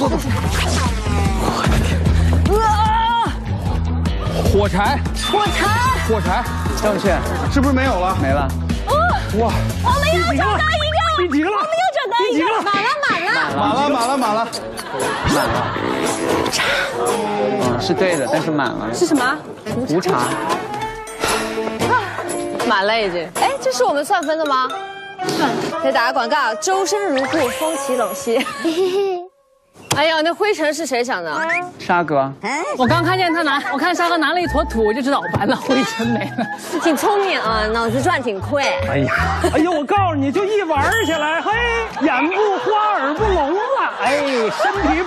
Speaker 5: 火柴，
Speaker 15: 正确，
Speaker 6: 是不是没有了？
Speaker 4: 没了。
Speaker 5: 哇，
Speaker 2: 我们又找到一个。
Speaker 5: 第几个了？
Speaker 6: 满了。
Speaker 4: 是对的，但是满了。
Speaker 2: 是什么？
Speaker 4: 胡茶。
Speaker 10: 满了已经。哎，这是我们算分的吗？得打个广告，周生如故，风起陇西。哎呀，那灰尘是谁想的？
Speaker 4: 沙哥。
Speaker 17: 我刚看见我看沙哥拿了一坨土，我就知道完了，灰尘没了。
Speaker 10: 挺聪明啊，脑子转挺快。
Speaker 9: 哎呀，我告诉你，就一玩起来，嘿，眼不花耳不聋了，哎，身体。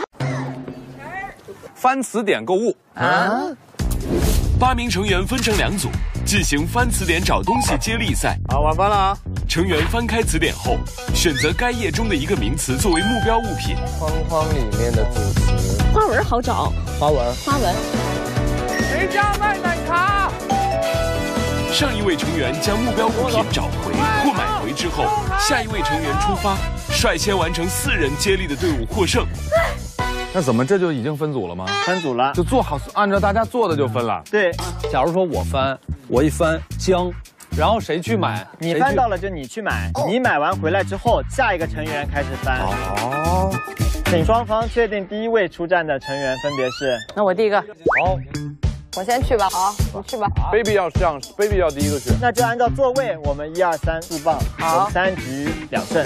Speaker 18: 翻词典购物啊！8名成员分成2组，进行翻词典找东西接力赛。
Speaker 6: 好，晚饭了啊！
Speaker 18: 成员翻开词典后，选择该页中的一个名词作为目标物品。
Speaker 15: 框框里面的组词。
Speaker 10: 花纹好找。
Speaker 5: 花纹。
Speaker 6: 谁家卖奶茶？
Speaker 18: 上一位成员将目标物品找回或买回之后，下一位成员出发，率先完成4人接力的队伍获胜。
Speaker 5: 那怎么这就已经分组了吗？
Speaker 4: 分组了，
Speaker 5: 就做好，按照大家做的就分了。
Speaker 4: 对，
Speaker 9: 假如说我翻，我一翻姜，然后谁去买？
Speaker 4: 你翻到了就你去买，你买完回来之后，下一个成员开始翻。
Speaker 5: 哦，
Speaker 4: 请双方确定第一位出战的成员分别是。
Speaker 17: 那我第一个。
Speaker 5: 好，
Speaker 2: 我先去吧。好，你去吧。
Speaker 5: baby 要上 ，baby 要第一个去。
Speaker 4: 那就按照座位，我们1、2、34棒，
Speaker 2: 好
Speaker 4: 3局2胜。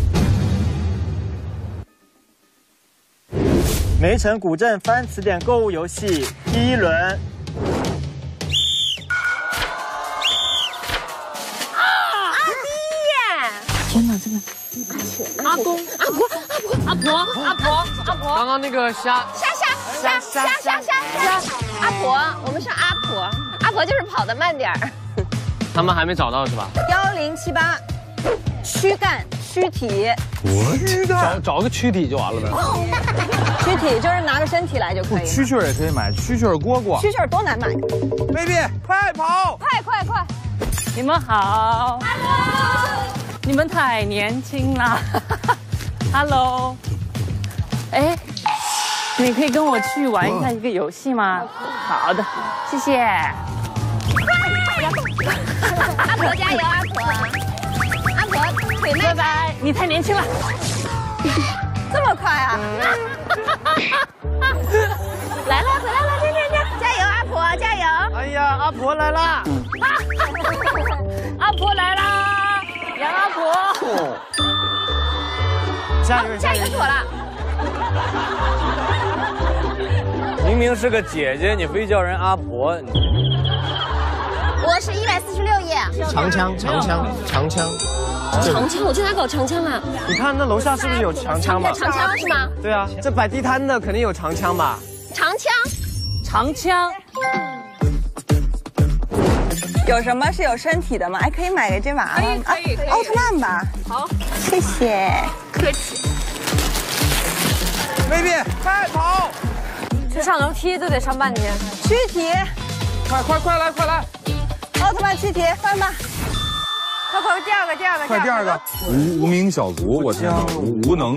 Speaker 4: 梅城古镇翻词典购物游戏第1轮。
Speaker 17: 天哪，这个
Speaker 10: 阿公、阿婆，
Speaker 15: 刚刚那个虾，
Speaker 10: 阿婆，我们是阿婆，阿婆就是跑得慢点儿。
Speaker 15: 他们还没找到是吧
Speaker 2: 1078，躯干躯体，
Speaker 9: 找个躯体就完了呗。
Speaker 2: 躯体就是拿个身体来就可以。
Speaker 5: 蛐蛐也可以买，蛐蛐蝈蝈。
Speaker 2: 蛐蛐多难买
Speaker 6: ，baby 快跑！
Speaker 2: 快！
Speaker 17: 你们好，你们太年轻了。Hello， 哎，你可以跟我去玩一下一个游戏吗？好的，谢谢。
Speaker 10: 阿婆加油，阿婆腿
Speaker 17: 拜拜，你太年轻了。
Speaker 2: 这么快啊！
Speaker 10: 来了，回来了，加油，阿婆加油！
Speaker 4: 哎呀，阿婆来啦！
Speaker 17: 阿婆来啦，杨阿婆。
Speaker 4: 加油，
Speaker 10: 妥了。
Speaker 9: 明明是个姐姐，你非叫人阿婆。
Speaker 10: 我是146页。
Speaker 15: 长枪，
Speaker 10: 我去哪搞长枪啊？
Speaker 4: 你看那楼下是不是有长枪嘛？
Speaker 10: 长枪是吗？
Speaker 4: 对啊，
Speaker 15: 这摆地摊的肯定有长枪吧？
Speaker 10: 长枪。
Speaker 2: 有什么是有身体的吗？哎，可以买个这把。
Speaker 10: 可以。
Speaker 2: 奥特曼吧。
Speaker 10: 好，
Speaker 2: 谢谢。
Speaker 10: 客气。
Speaker 6: baby 快跑！
Speaker 10: 这上楼梯都得上半天。
Speaker 2: 躯体，
Speaker 6: 快来！
Speaker 2: 奥特曼躯体，快吧！快，第二个，
Speaker 5: 快第二个。无名小卒，我天，无能，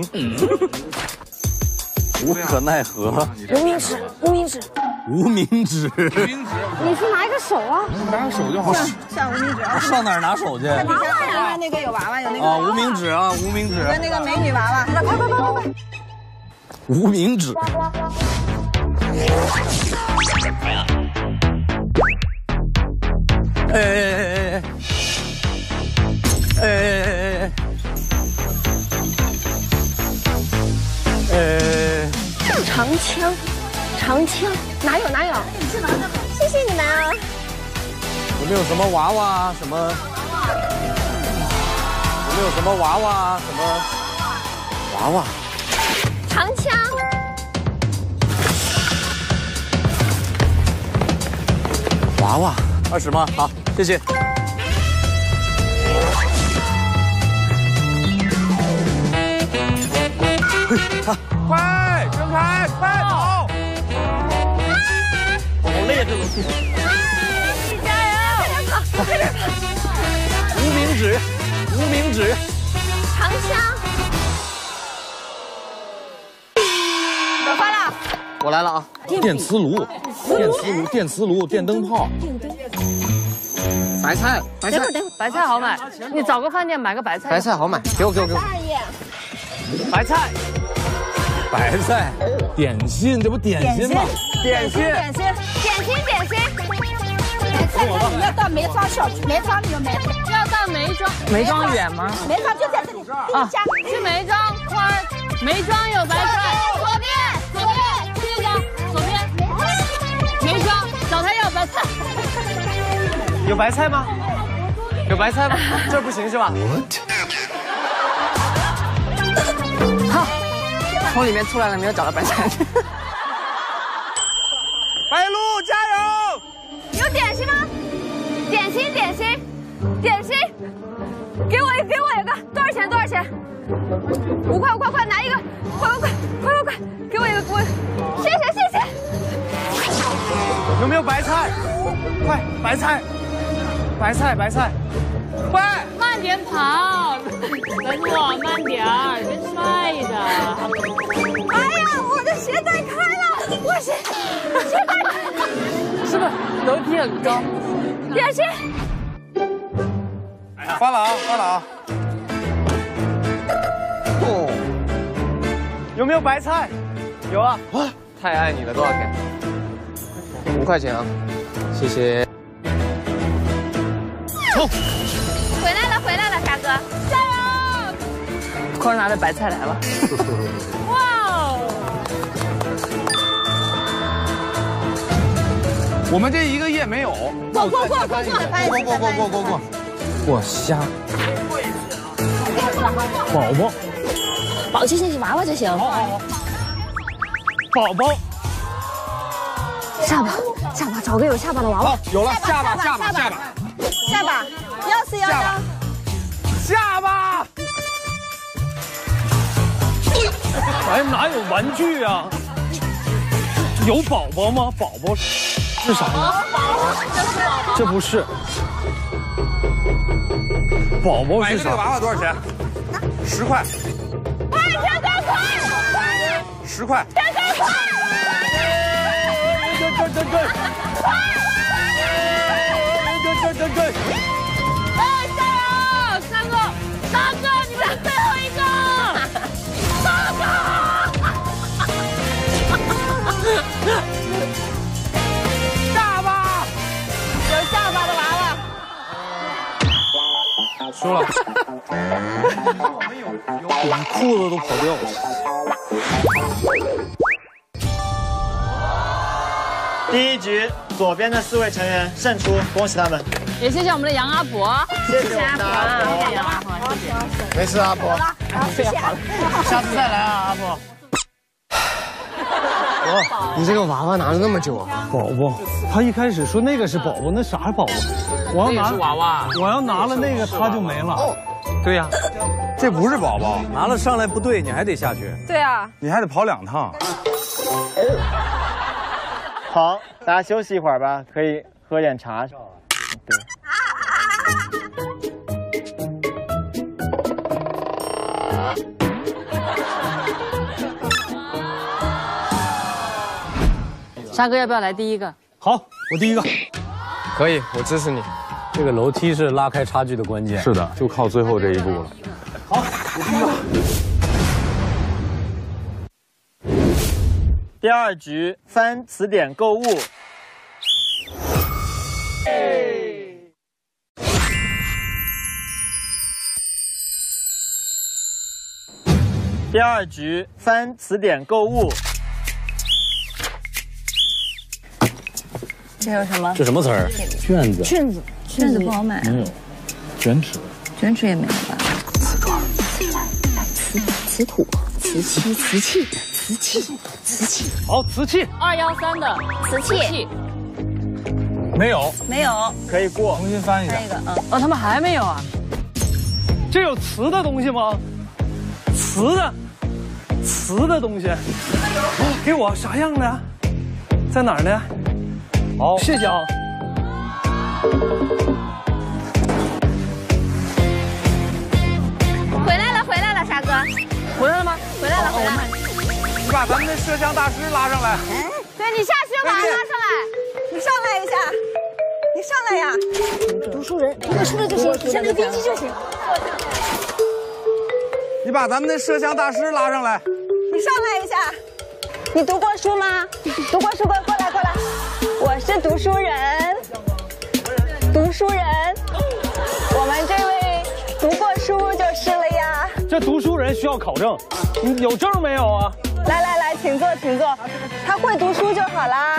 Speaker 5: 无可奈何。
Speaker 10: 无名指。
Speaker 5: 无名指。
Speaker 10: 你去拿一个手啊！
Speaker 5: 拿个手就好。
Speaker 2: 像无名指。
Speaker 5: 上哪儿拿手去？
Speaker 2: 娃娃呀，那个有娃娃，有那个。
Speaker 5: 啊，无名指啊，无名指。
Speaker 2: 跟那个美女娃娃，快！
Speaker 5: 无名指。
Speaker 10: 长枪，哪有？谢谢你们啊！
Speaker 5: 有没有什么娃娃啊？什么？有没有什么娃娃啊？什么？娃娃。
Speaker 10: 长枪。
Speaker 5: 娃娃。20吗？好，谢谢。
Speaker 6: 快，睁开，快跑！
Speaker 4: 好累啊，这东西。
Speaker 10: 加油！快点跑！
Speaker 9: 无名指。
Speaker 10: 长枪。
Speaker 2: 我发了。
Speaker 15: 我来了啊！
Speaker 5: 电磁炉，电灯泡。
Speaker 15: 白菜。
Speaker 17: 白菜好买，你找个饭店买个白菜。
Speaker 15: 白菜好买，给我。
Speaker 10: 2页。
Speaker 4: 白菜。
Speaker 5: 点心，这不点心吗？
Speaker 10: 点心。
Speaker 2: 要到梅庄小区，梅庄里有梅。
Speaker 17: 要到梅庄。梅庄远吗？
Speaker 2: 梅庄就在这里。
Speaker 17: 啊，去梅庄花儿，梅庄有白菜。左边，这个左边。梅庄找他要白菜。
Speaker 4: 有白菜吗？
Speaker 15: 有白菜吗？这不行是吧？好，从里面出来了，没有找到白菜。
Speaker 6: 白鹿加油！
Speaker 10: 有点心吗？点心，给我一个，多少钱？5块，快拿一个，快，给我一个，
Speaker 14: 有没有白菜？快，白菜，白菜，白菜，快！
Speaker 17: 慢点跑，等我慢点儿，别摔的。
Speaker 2: 哎呀，我的鞋带开了，我鞋带开了，
Speaker 17: 是不是楼梯很高？
Speaker 2: 点心。
Speaker 6: 发了啊，发了啊！
Speaker 14: 哦，有没有白菜？有啊。
Speaker 15: 哇，太爱你了，多少钱？5块钱啊，谢谢。
Speaker 2: 冲！回来了，回来了，傻哥，加油！
Speaker 17: 快拿着白菜来了。哇哦！
Speaker 6: 我们这一个页没有。
Speaker 2: 过。
Speaker 8: 哇，虾。
Speaker 10: 宝就行，娃娃就行。
Speaker 9: 好。宝宝。
Speaker 10: 下巴，找个有下巴的娃娃。
Speaker 6: 有了，下巴，
Speaker 2: 要死要的。
Speaker 6: 下巴。
Speaker 9: 哎，哪有玩具啊？有宝宝吗？宝宝是啥呢？这不是。宝宝是啥？
Speaker 6: 买这个娃娃多少钱？10块。
Speaker 2: 快
Speaker 6: ！10块。
Speaker 9: 对！
Speaker 17: 哎，加油！3个，大哥，你们是最后一个。大哥。
Speaker 6: 下巴，
Speaker 2: 有下巴的娃娃。
Speaker 9: 输了。我裤子都跑掉了。
Speaker 19: 第一局，左边的4位成员胜出，恭喜他们。
Speaker 17: 也谢谢我们的杨阿婆，
Speaker 19: 谢谢阿婆，
Speaker 17: 谢谢杨阿婆，谢谢。
Speaker 15: 没事，阿婆。
Speaker 19: 谢谢，下次再来啊，阿婆。
Speaker 15: 你这个娃娃拿了那么久啊？
Speaker 9: 宝宝，他一开始说那个是宝宝，那啥是宝宝？我要拿
Speaker 15: 娃娃，
Speaker 9: 我要拿了那个他就没了。哦，
Speaker 14: 对呀，这不是宝宝，
Speaker 9: 拿了上来不对，你还得下去。
Speaker 2: 对啊，
Speaker 6: 你还得跑2趟。
Speaker 19: 好，大家休息一会儿吧，可以喝点茶。对。
Speaker 17: 沙哥要不要来第一个？
Speaker 9: 好，我第一个。
Speaker 15: 可以，我支持你。
Speaker 5: 这个楼梯是拉开差距的关键。
Speaker 6: 是的，就靠最后这一步了。
Speaker 9: 好，我第一
Speaker 19: 个。第2局翻词典购物。第2局翻词典购物。
Speaker 2: 这有什么？
Speaker 5: 这什么词儿？卷子。
Speaker 2: 卷子不好买。
Speaker 5: 没有。卷纸。
Speaker 2: 卷纸也没有吧？
Speaker 10: 瓷土、瓷器、瓷器。
Speaker 9: 好，瓷器。
Speaker 17: 213的
Speaker 10: 瓷器。
Speaker 9: 没有。
Speaker 19: 可以过。
Speaker 6: 重新翻一下。
Speaker 17: 哦，他们还没有啊？
Speaker 9: 这有瓷的东西吗？瓷的东西。给我啥样的？在哪儿呢？好，谢谢啊。
Speaker 2: 回来了，傻哥。
Speaker 17: 回来了吗？
Speaker 2: 回来了。
Speaker 6: 你把咱们的摄像大师拉上来。
Speaker 2: 对，你下去把他拉上来。你上来一下，你上来呀。
Speaker 10: 读书人，读书人就行，你像那个编辑就行。
Speaker 6: 你把咱们的摄像大师拉上来。
Speaker 2: 你上来一下。你读过书吗？读过书过来。我是读书人。我们这位读过书就是了呀。
Speaker 9: 这读书人需要考证，你有证没有啊？
Speaker 2: 来，请坐。他会读书就好啦。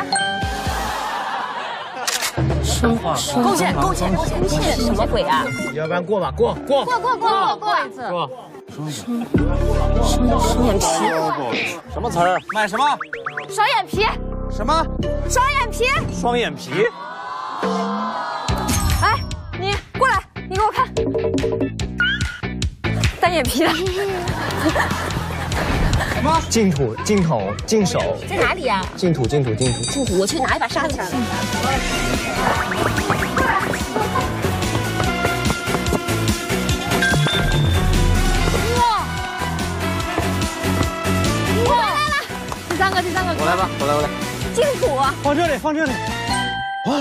Speaker 10: 贡献，什么鬼啊？
Speaker 15: 要不然过吧，过
Speaker 10: 一次。双眼皮。
Speaker 5: 什么词儿？
Speaker 6: 买什么？
Speaker 2: 双眼皮。
Speaker 6: 什么？
Speaker 2: 双眼皮。
Speaker 9: 双眼皮。
Speaker 2: 哎，你过来，你给我看。单眼皮的。
Speaker 15: 什么？净土、净口、净手。
Speaker 2: 在哪里呀？
Speaker 15: 净土，净土，净土。
Speaker 2: 净土，我去拿一把沙子。
Speaker 10: 第三个，
Speaker 15: 我来吧，我来。
Speaker 2: 净土，
Speaker 1: 放这里。啊！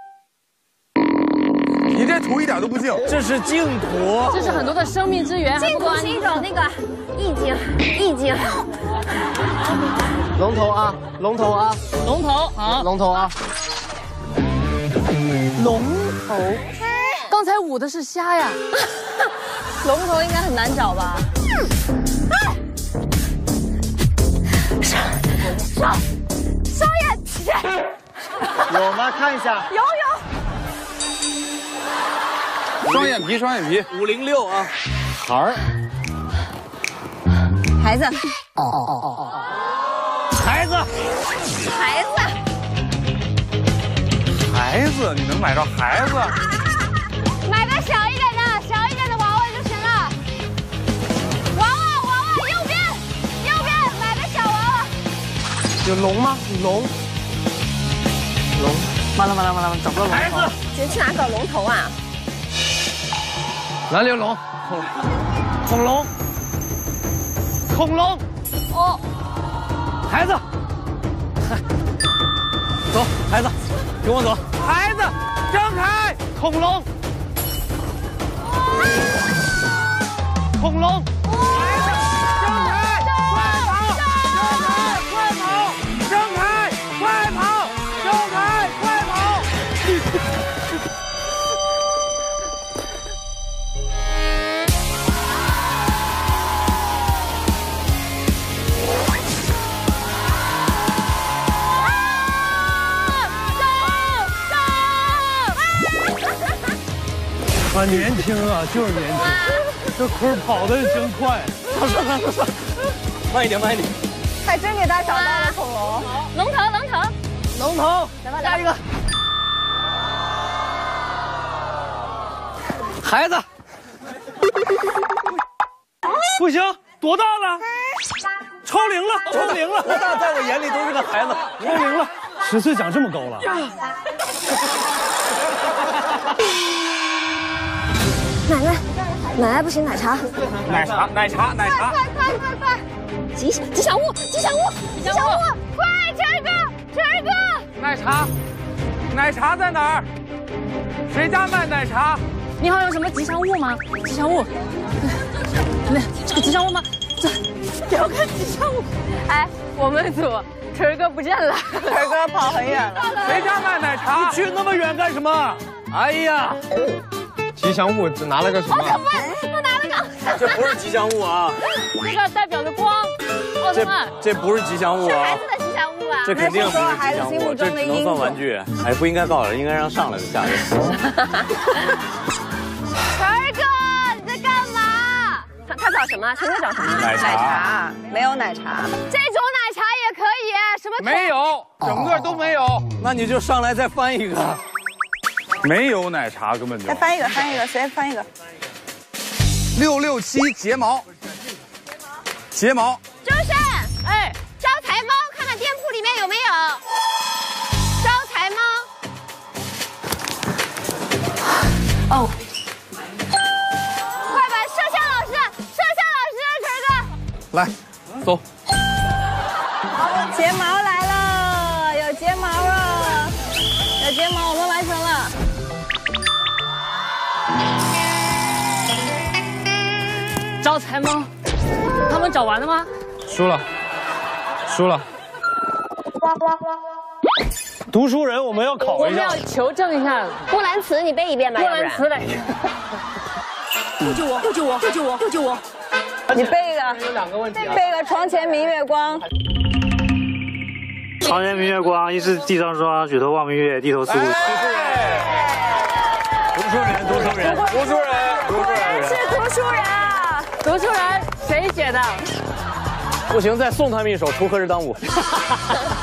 Speaker 6: 你这土一点都不净，
Speaker 16: 这是净土，
Speaker 10: 这是很多的生命之源。
Speaker 2: 净土是一种那个意境。
Speaker 15: 龙头啊，
Speaker 10: 龙头好，
Speaker 15: 龙头啊。
Speaker 10: 龙头，刚才舞的是虾呀。龙头应该很难找吧？
Speaker 2: 双眼皮，
Speaker 19: 有吗？看一下。
Speaker 2: 有。
Speaker 6: 双眼皮
Speaker 16: 506啊。
Speaker 5: 孩儿。
Speaker 2: 孩子。
Speaker 6: 孩子，你能买着孩子？
Speaker 2: 买个小一点的娃娃就行了。娃娃，右边，买个小娃娃。
Speaker 15: 有龙吗？龙。
Speaker 16: 慢了，找不到龙头。
Speaker 2: 今天去哪找龙头啊？
Speaker 16: 哪里有龙？恐龙。
Speaker 2: 哦。
Speaker 16: 孩子。走，孩子，跟我走。孩子，张开。恐龙。孩子，张开，快跑！张开，快跑！
Speaker 1: 啊，年轻啊，就是年轻。这坤儿跑的真快。
Speaker 16: 上，慢一点。
Speaker 2: 还真给他找到了恐龙。龙头，
Speaker 16: 下一个。孩子。
Speaker 1: 不行，多大了？超龄了。
Speaker 16: 多大在我眼里都是个孩子。
Speaker 1: 超龄了，10岁长这么高了。
Speaker 2: 奶奶不行，奶茶。快！吉祥物，快，这个。
Speaker 6: 奶茶在哪儿？谁家卖奶茶？
Speaker 10: 你好，有什么吉祥物吗？吉祥物，这个吉祥物吗？给我看吉祥物。
Speaker 2: 哎，我们组晨儿哥不见了，晨儿哥跑很远了。
Speaker 6: 谁家卖奶茶？
Speaker 16: 你去那么远干什么？哎呀，
Speaker 15: 吉祥物只拿了个什么？
Speaker 2: 他拿了个。
Speaker 16: 这不是吉祥物啊！
Speaker 10: 这个代表着光，奥特曼。
Speaker 16: 这不是吉祥物啊！
Speaker 2: 孩子的吉祥物啊！
Speaker 16: 这肯定不是吉祥物，这只能算玩具。哎，不应该告了，应该让上来的下人。
Speaker 2: 晨儿哥，你在干嘛？他找什么？晨哥找什么？
Speaker 6: 奶茶。
Speaker 2: 没有奶茶。这种奶茶也可以？什么？
Speaker 6: 没有，整个都没有。
Speaker 16: 那你就上来再翻一个。
Speaker 6: 没有奶茶，根本就。
Speaker 2: 再翻一个，谁翻一个
Speaker 6: ？667睫毛。
Speaker 2: 周深，哎，招财猫，看看店铺里面有没有招财猫。哦，快把摄像老师，晨哥，
Speaker 6: 来，走。
Speaker 2: 睫毛来了，有睫毛了，我们完成了。
Speaker 10: 招财猫，他们找完了吗？
Speaker 1: 输了。读书人，我们要考一下。
Speaker 10: 我们要求证一下。
Speaker 2: 波兰词，你背一遍吧。
Speaker 10: 波兰词来。救我！
Speaker 2: 你背一个。
Speaker 15: 有2个问题啊。
Speaker 2: 背个床前明月光。
Speaker 20: 床前明月光，疑是地上霜，举头望明月，低头思故。
Speaker 6: 读书人。
Speaker 2: 果然是读书人啊！
Speaker 10: 读书人谁写的？
Speaker 16: 不行，再送他们一首《锄禾日当午》。